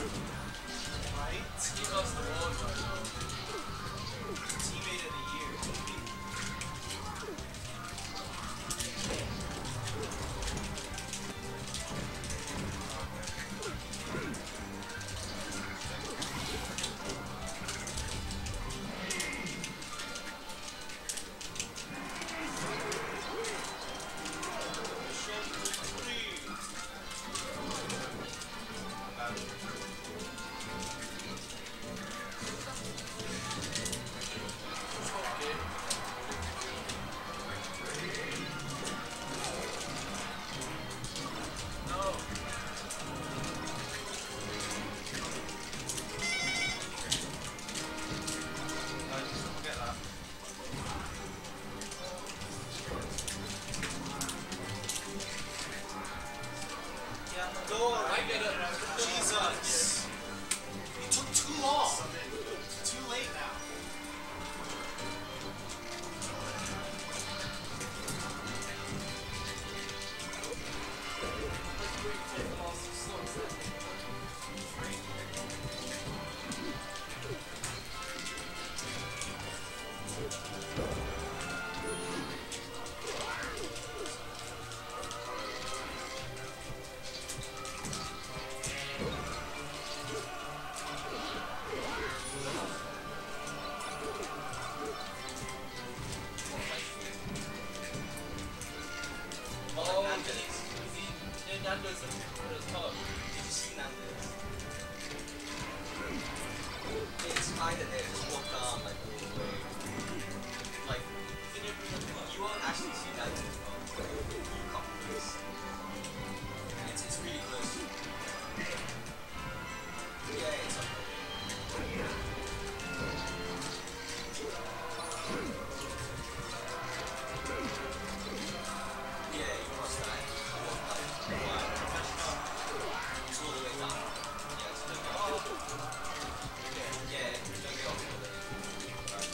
Right? He lost the world right now. Teammate of the year, maybe. No. No, just don't forget that. Yeah, door. I get it. Jesus. You took too long. Too late now. Oh, because he's, because he, yeah, Nando's in his pub. Did you see Nando's? It's kinda there, just walk down like all the way. Like, Did you bring him up? you won't actually see Nando's, but you come close. It's, it's really close. Yeah, it's up there. Yeah, you cross that. You walk like, wide. It's all the way down. Yeah, it's don't get off. Yeah, yeah, don't get off all the way.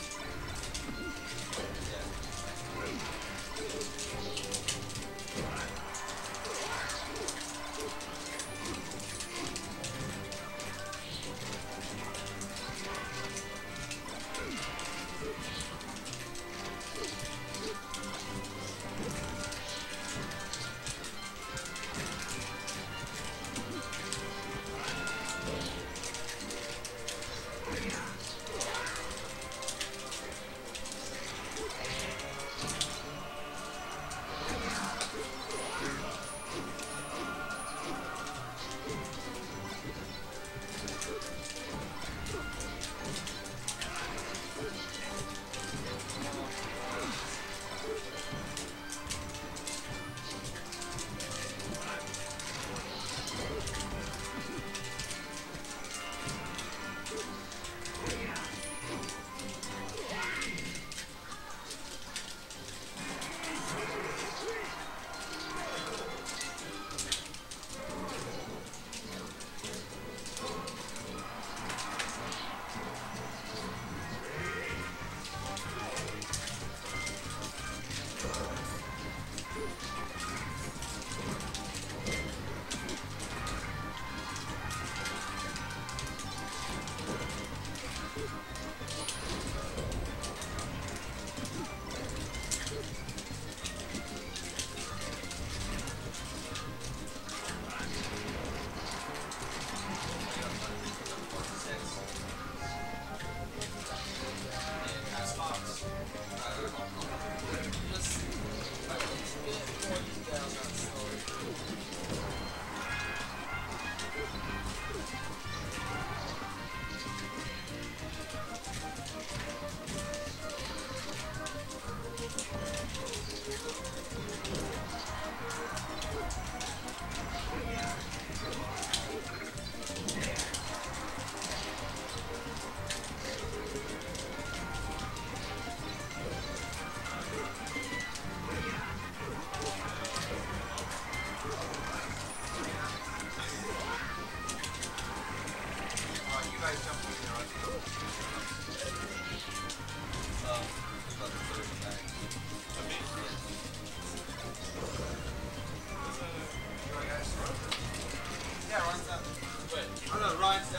Yeah, Ryan's done. Wait. Oh no, Ryan's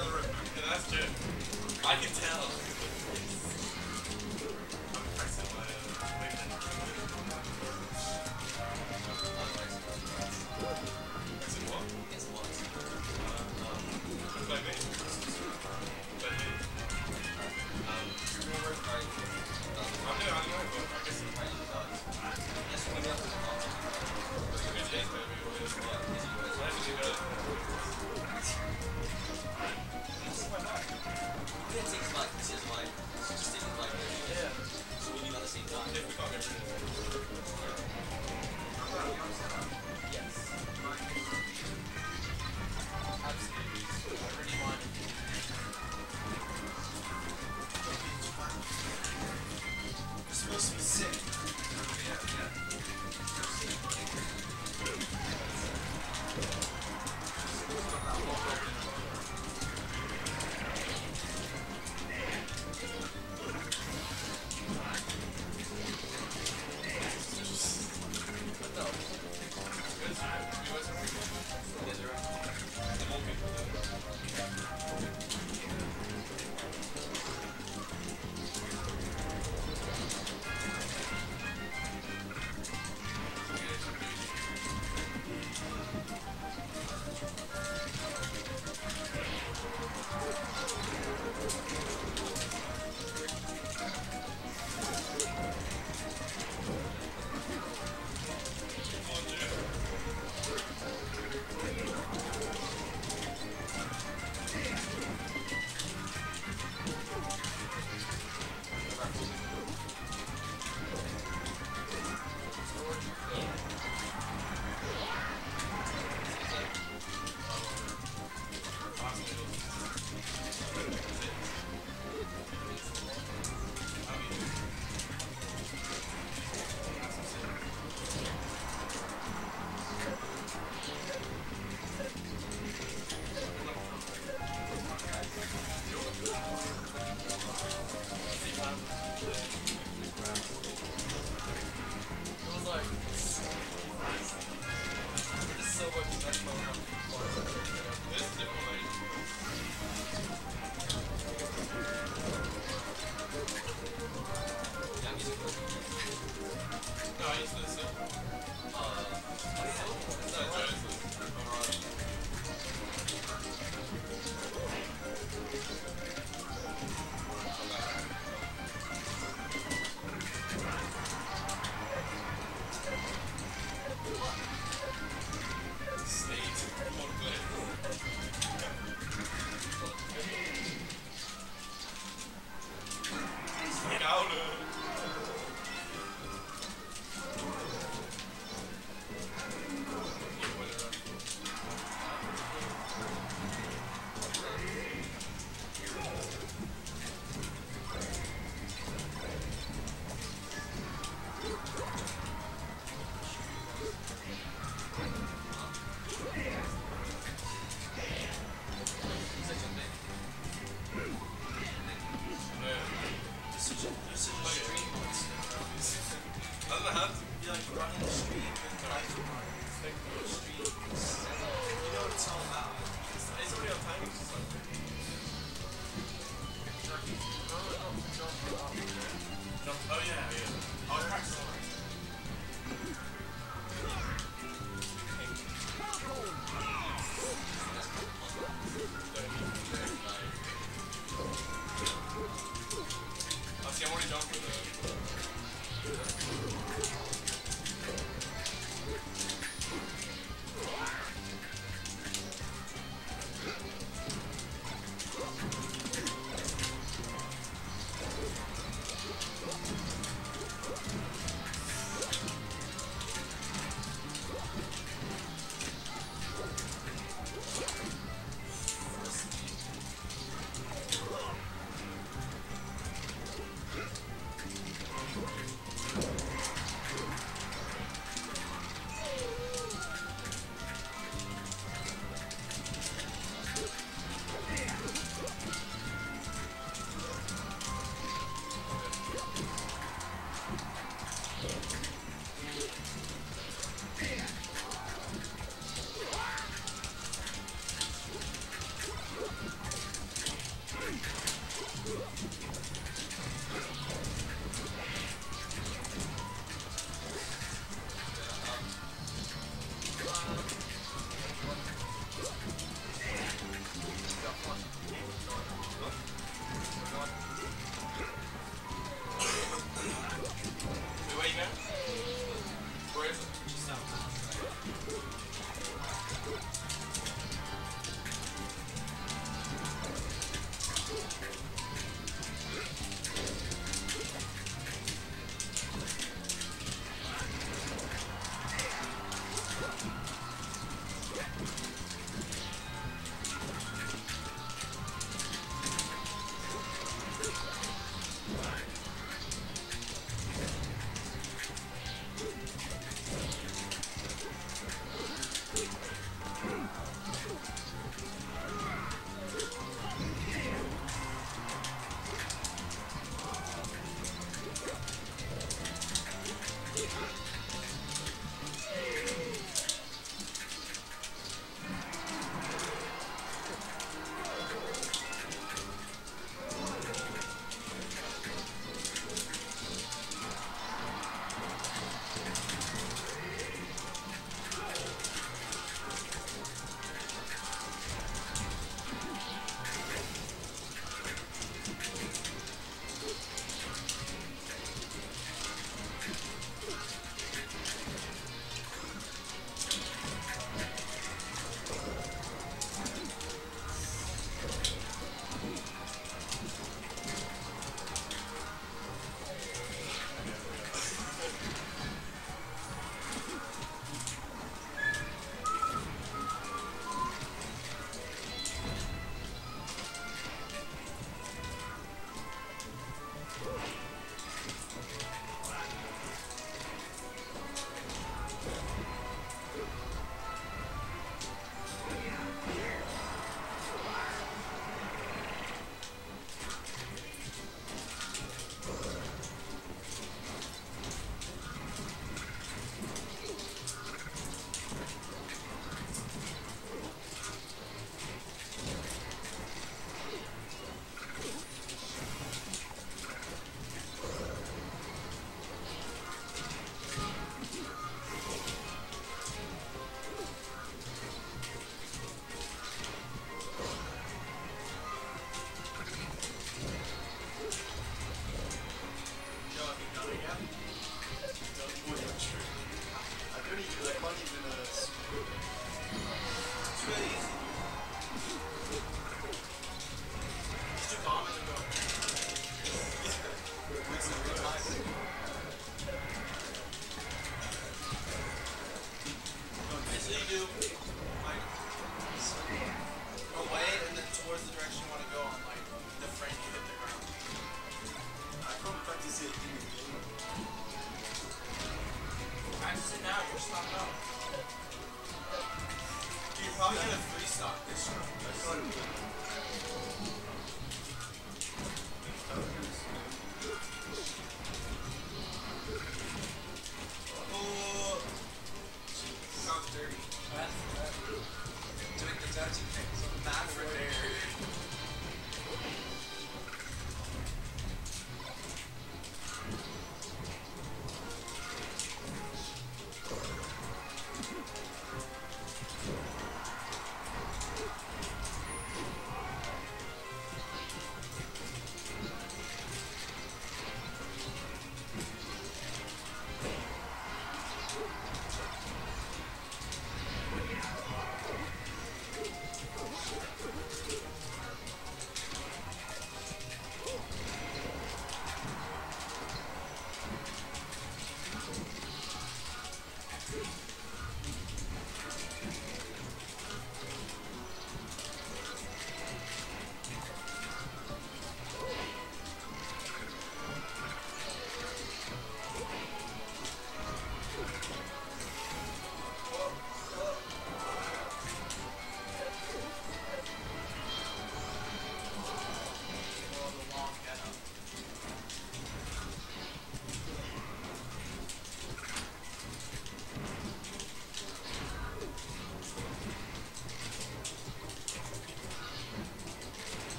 I can tell. I'm pressing my uh, movement. Pressing what? It's what? Uh, um, play me. Play me. Um, remember, like, um, I'm doing, I know, but I guess it's right, you know, yes, we have to talk to like a tape, maybe, or whatever. yeah, busy boys. Why did you go? Why not? Yeah, it takes like, this is like, just taking like, Yeah. so we need at the same time. If we can't get rid of it. Yes. Absolutely. I really want it. It's supposed to be sick. Yeah, yeah.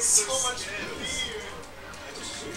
was so much fear. I just shoot.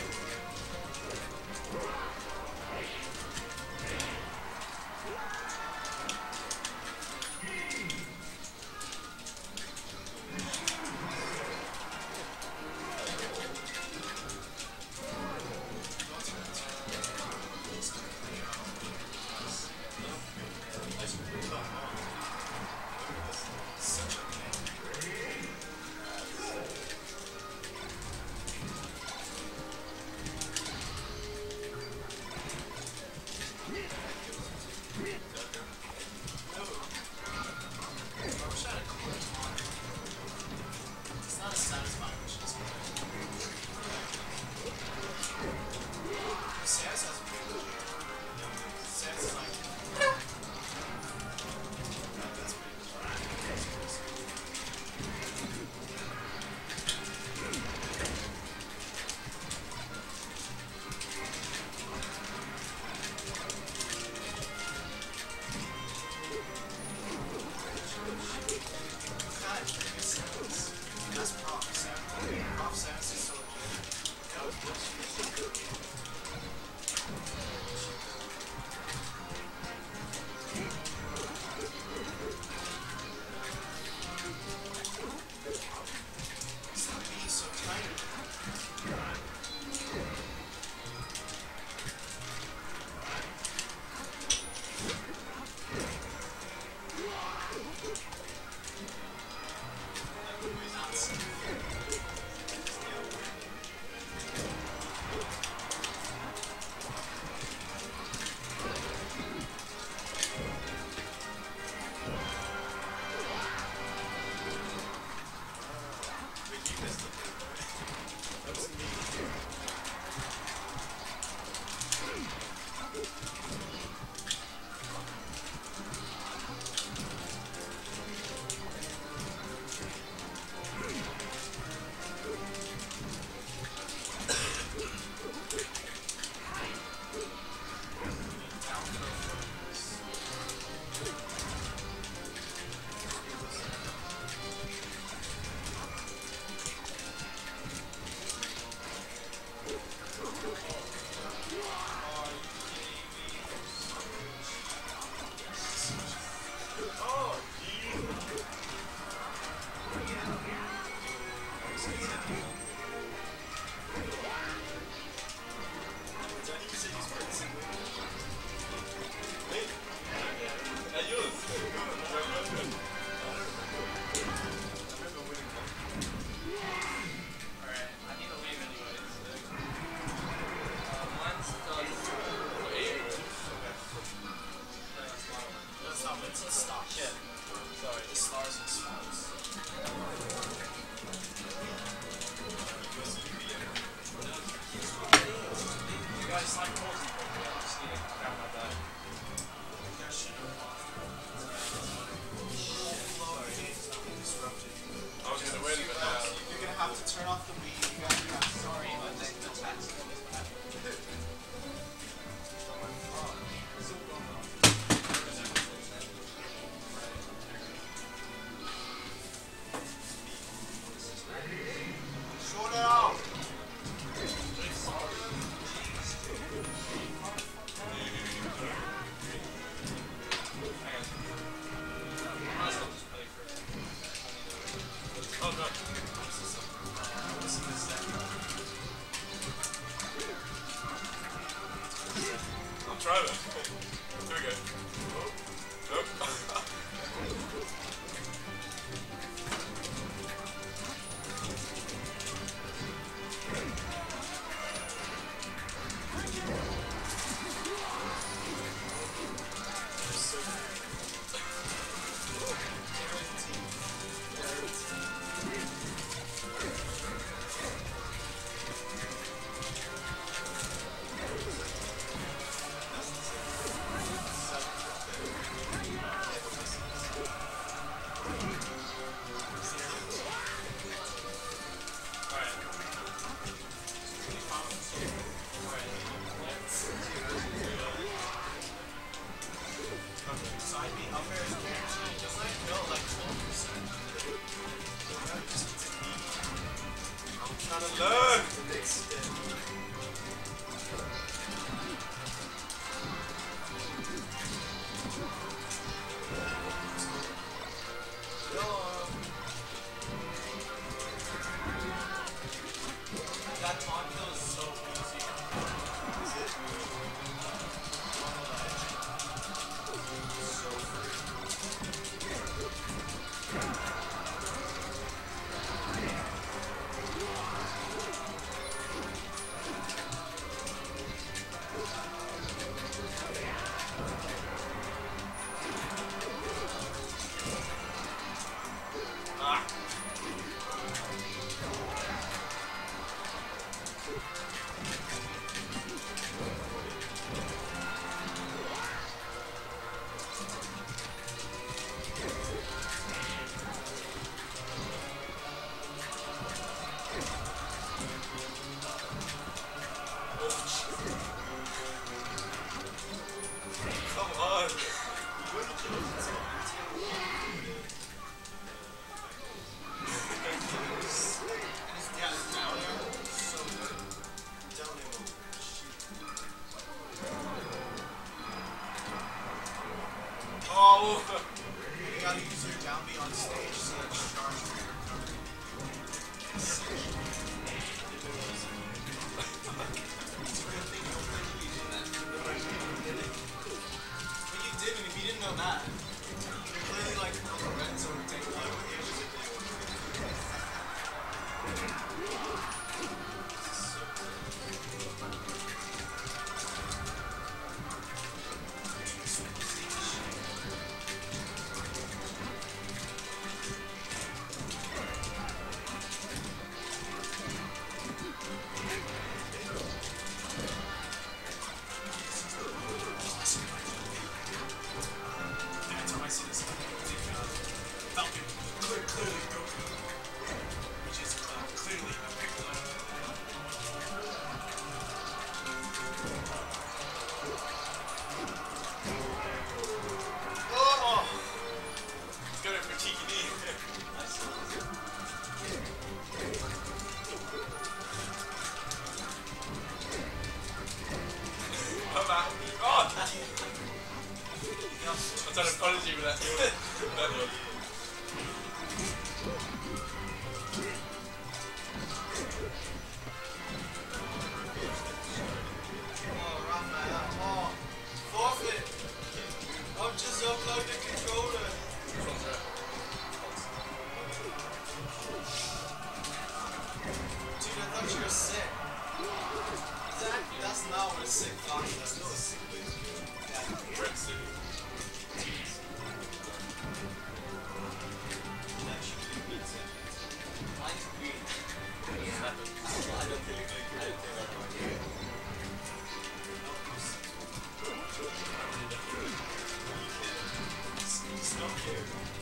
It's not as satisfying as she's Sans has a pretty good Sans is like that's pretty God, Sans. That's Prof Sans. Prof Sans is so Stop being so tiny. Alright, I need to leave anyways. Uh, mine's done. Let's not let's let's stop. Yeah. Sorry. The stars and stars. You guys like Cozy Cookie? I just need to grab my bag. There should have flow of games not be disrupted. I was gonna win, but now. You're gonna have to turn off the Wii. You gotta be on sorry, I but just attached it. sort it out. Might as well just play for it. Oh no. Listen to this deck. I'm trying to. Here we go. Oh. Nope. trying to learn. The big stick. That taunt kill is so easy. Is it? So free. Ah. Come on. Yeah, it's down there. So good. Down there. Oh. You gotta use your down B on stage so that you charge for your recovery. It's a good thing you don't play Luigi, man. But you didn't if you didn't know that. You're clearly like on the red zone, take one with you. Every time I see this, I think uh, Falcon, clear, clearly Goku, which is uh, clearly a Piccolo. Oh. He's going for cheeky knee. Come out. Oh. I'm trying to punish you with that. That one. Oh, Raphael. Oh, forfeit. I've just uploaded the controller. Which one's that? Dude, I thought you were sick. That, that's not what a sick fox is. That's not a sick way to do it. Yeah. Red City. Actually, pizza. Mine's green. I don't think I don't think that one. It's not here.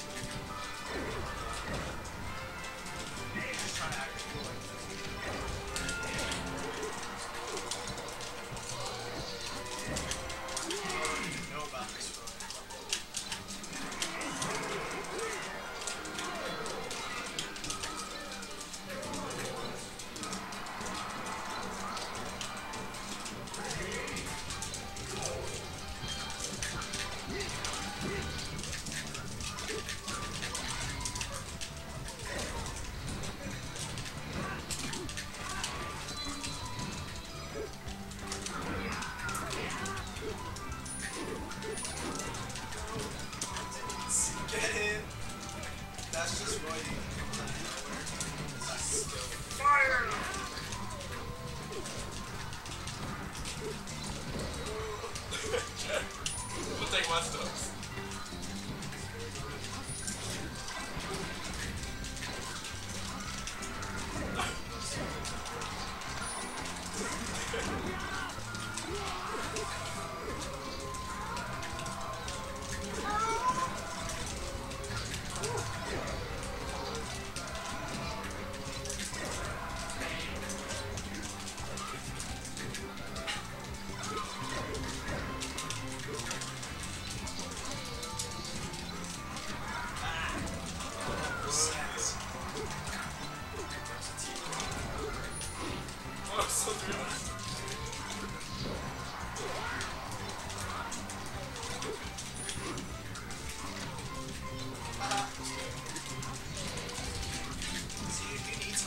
Just trying to act cool like this. I don't even know about this one.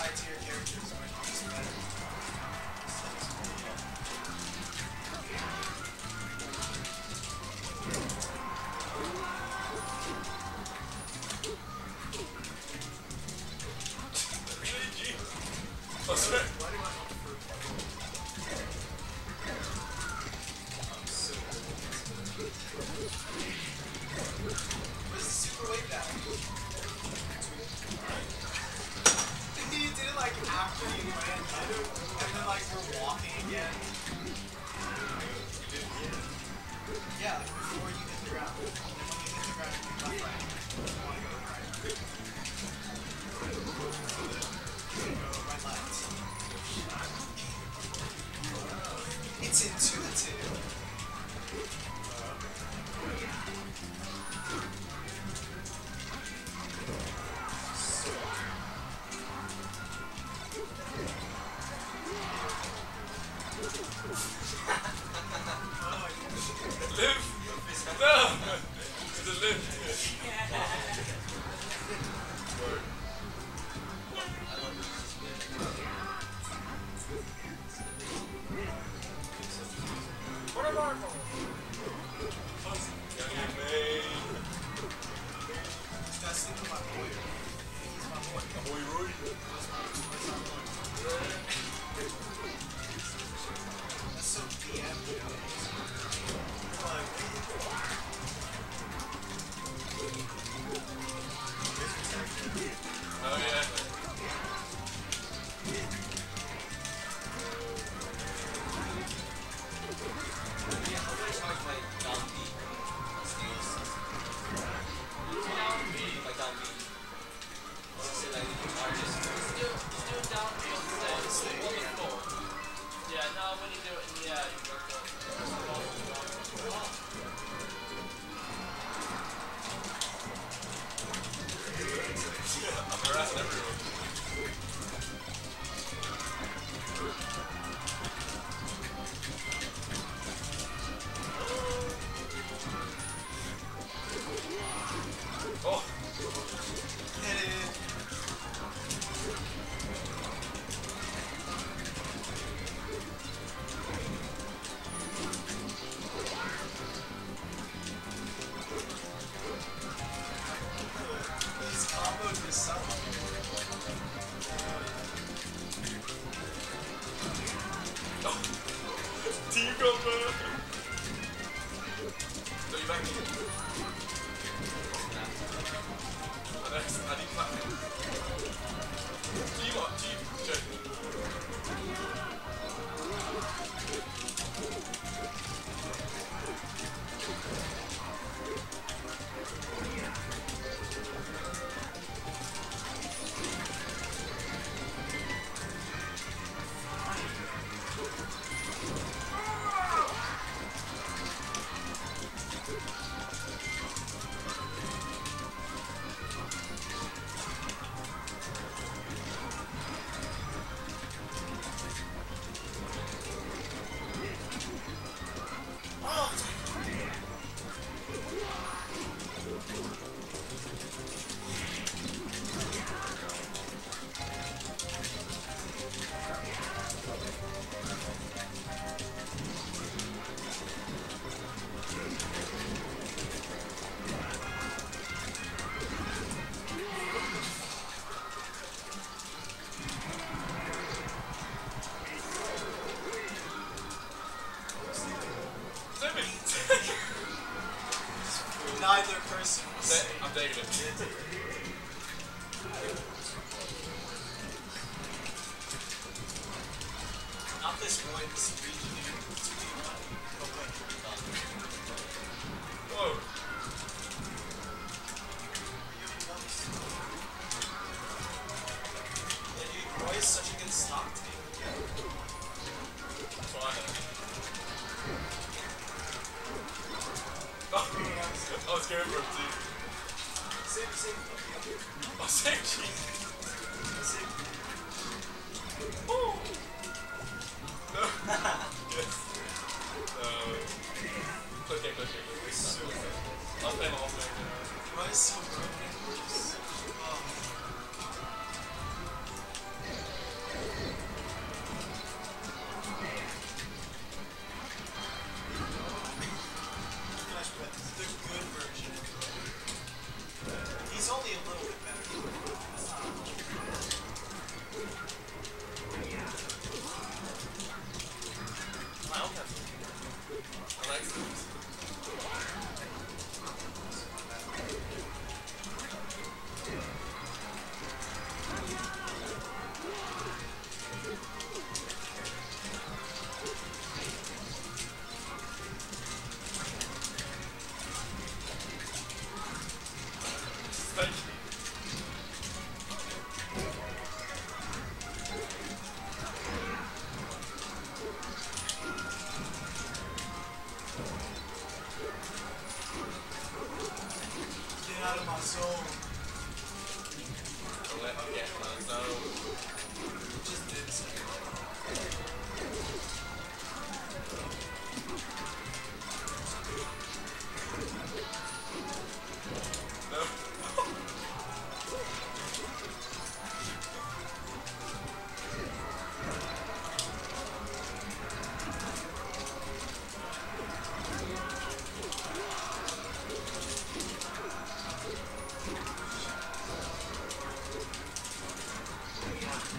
high tier characters might be just better. Really? Gee. Oh, sorry. Why do I want fruit? I'm so Where's the super wave down? You did it like after you landed, and then like we're walking again. Yeah, like before you hit the ground. And then when you hit the ground, you go left, right. You want to go right. Go right, left. It's intuitive. Live! No! It's a live! Word. What a marvel! Young man. That's the my boy. He's my boy. Ahoy, Roy. That's so D M, you know? Like, Oh, yeah. Yeah, how do I charge my down B? Steals. Down B. My down B. Is it like you charge it? Still, still down B on the stage. On the floor. Yeah, now when you do it in the air, you got the... I'm harassing everyone. Oh! hit it. He's comboed with something. Team combo! So you back here? Oh, nice. I need clap. Team up, team. Check. Neither person was Ta- safe. I'm taking it. Not this boy, this region here. It's really funny. Oh wait, Whoa. you have noticed? Yeah, dude, Roy is such a good stock tank. That's what I know. Oh, I was going for him too. Save, save. Okay, okay. Oh, same cheese. Save. Oh. No. Yes. No. Click it, click it. So I'll play my off lane. Roy is so broken. Oh.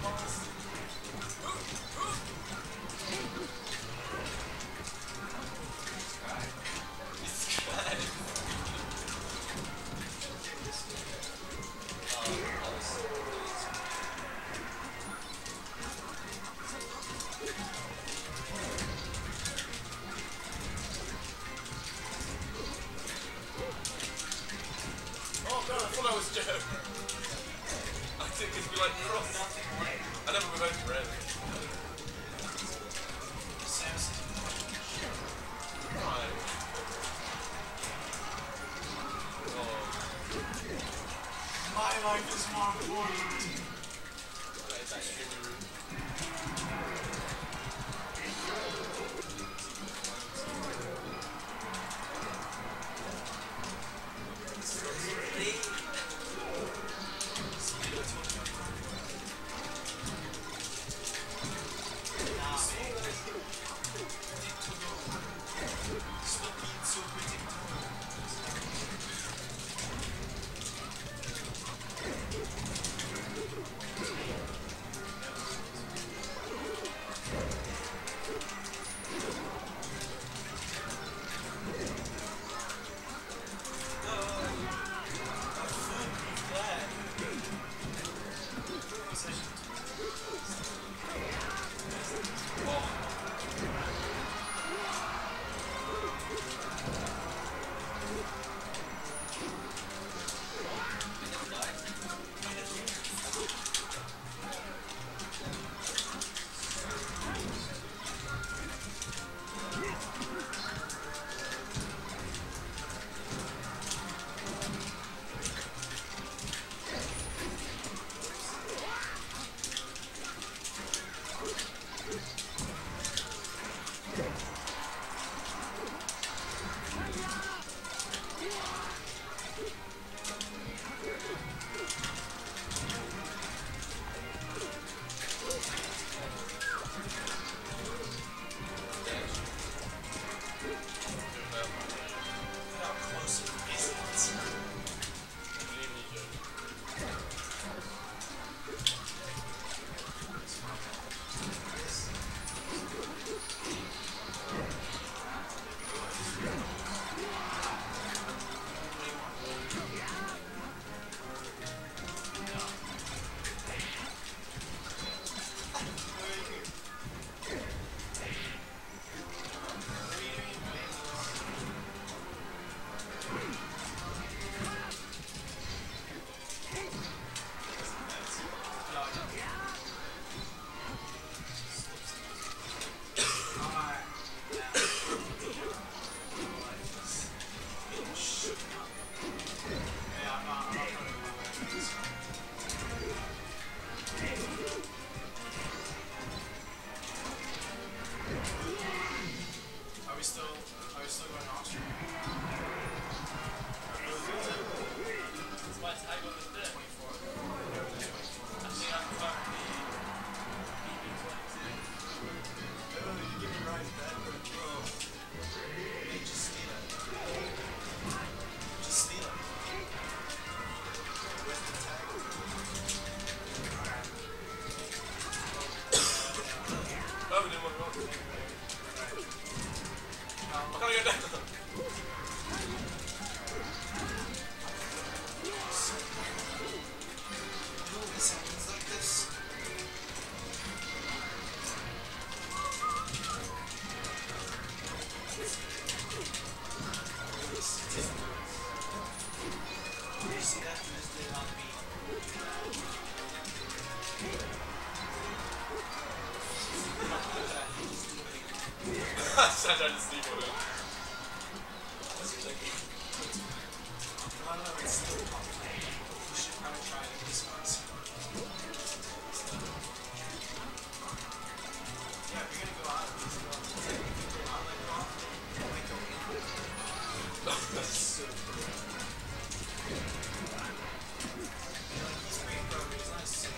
Oh god, I thought I was Joe. I think it's be like cross. I never remember red. Right. Oh. My life is more important. That is extremely rude. I tried to sleep on it. What's he thinking? I don't know, it's still popular. You should probably try it this once. Yeah, if you're gonna go out, just go out. It's like, if you go out like off, you might go in. That's so cool. You know, he's great, bro, but he's not sick.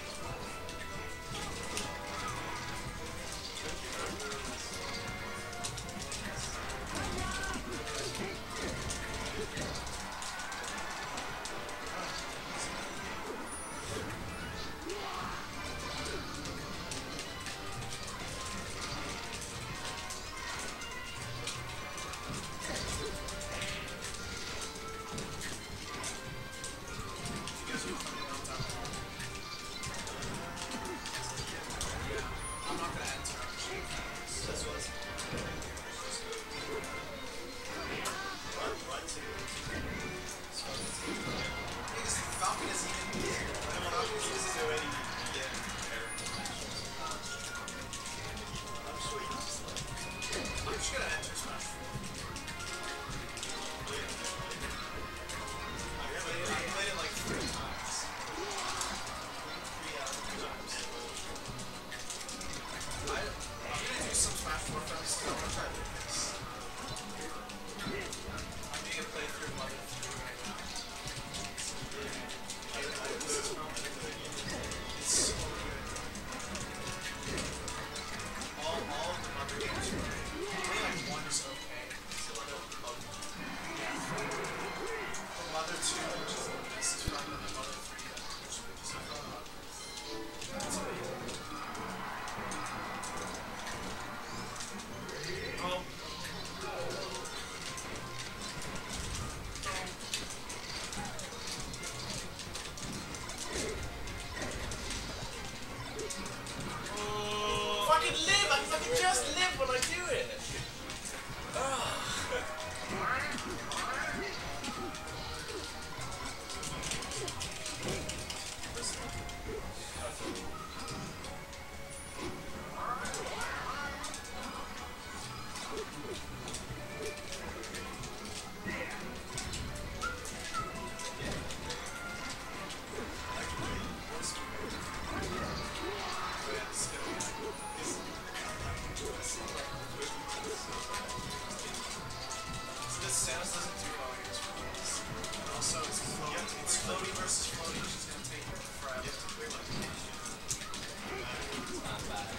Oh. Fucking live! I fucking just live when I do it! Samus doesn't do well against floaties. And also, it's floaty, it's floaty versus floaty, which is going to take forever. You have to clear like It's not bad.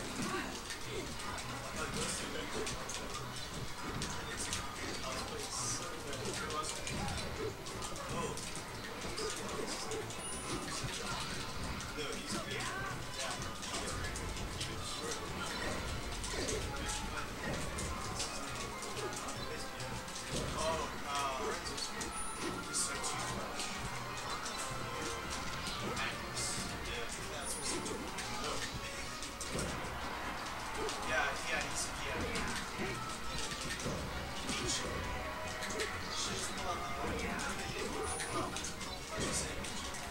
Oh. No, he's big. Yeah. Oh, uh, he's so too much. Magnus. Yeah, that's what's good. No. Yeah, yeah, he's, yeah. Peach. She's the one. What'd you say?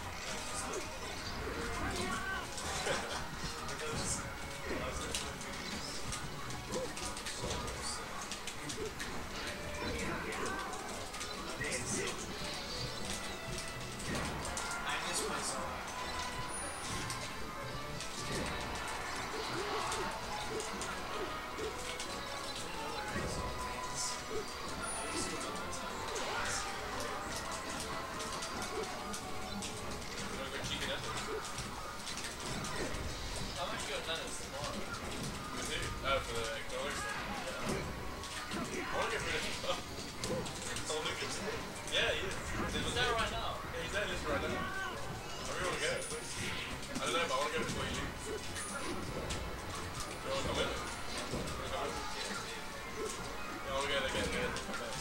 Magnus plays all right. Wanna go cheeky then? I'm actually going to tennis tomorrow. With who? Oh, for the economics thing. I wanna get rid of him. Oh, look at him. Yeah, he is. He's there right now. Yeah, he's there listening right now. I really wanna go. I don't know, but I wanna go before you leave. Do you wanna come with me? Wanna come with me? Yeah, I wanna go there, get there, come back.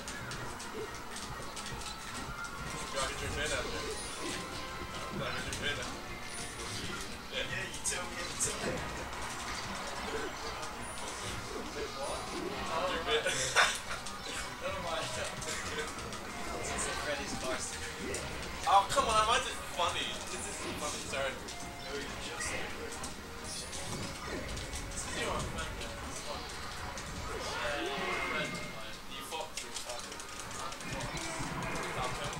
Yeah, I can drink beer now, dude. I can drink beer now. Yeah. Yeah, you tell me every time. Oh, Drink beer. never mind. It's like Freddy's Cars. Oh, come on, mine's just funny. This isn't funny, sorry. No, you just like You're a friend, man. It's fun. Yeah, you're a friend of mine. You fought through Falcon. Falcon.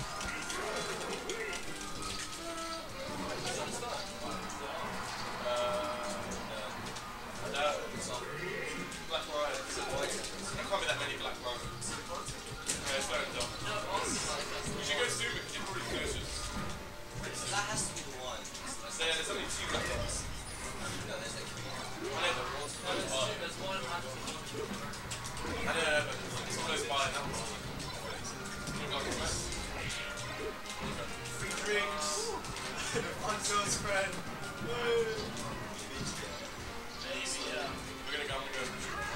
He's on start. Uh, no. No, it's not. Black Lion. There can't be that many Black Lions. Yeah, it's very dumb. No, honestly, like, that's We should go zoom it, because you're probably closest. So that has to be the one. There, there's only two Black Lions. No, there's like three. I know, but what's No, there's oh. two. There's one in Manchester. I don't know, but it's close by now. Look like a mess. free drinks. Ungo's friend. Maybe, yeah. We're gonna go, I'm gonna go.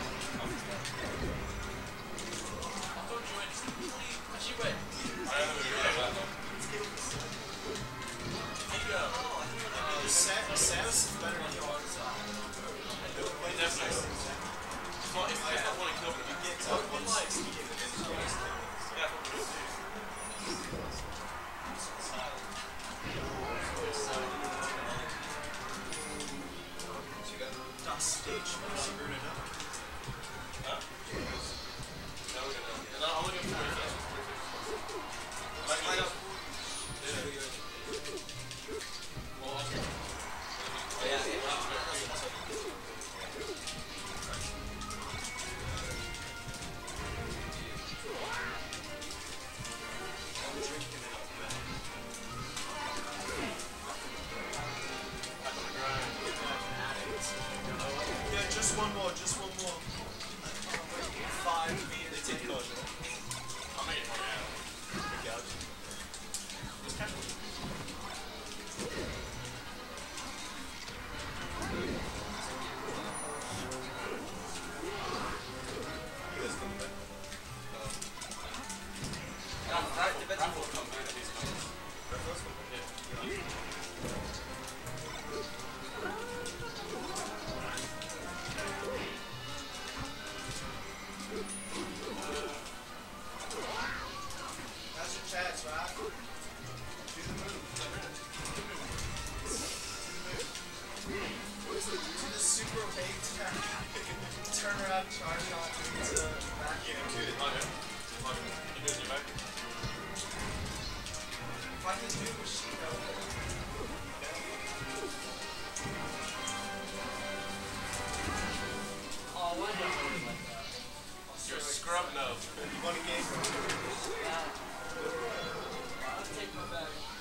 I'll go join. Actually, wait. I don't know if we're gonna go that long. If you go, Uh, Sa- Samus is better than you are. Definitely. It's not, if I don't want to kill them, you get Top one like, sixty. yeah, what we're gonna do. Das stage was screwed it up. Huh? Now we're gonna, and I'm gonna go for it first. Like, line up. Yeah. Well, I'll go. Oh, yeah, yeah. I'm drinking it up, man. Yeah, just one more, just one more. Five meters. Take it on. I'll make it for you. Just catch it. You guys come back. Raph, Raph, Raph will come back at these times. Let's go. Yeah. charge shot into back You in. can do it. Oh, yeah. Like, you do it in your back. If I can do Bushido, Oh, why did I do it like that? You're a scrub nub. You want a game? Yeah. I'll take my back.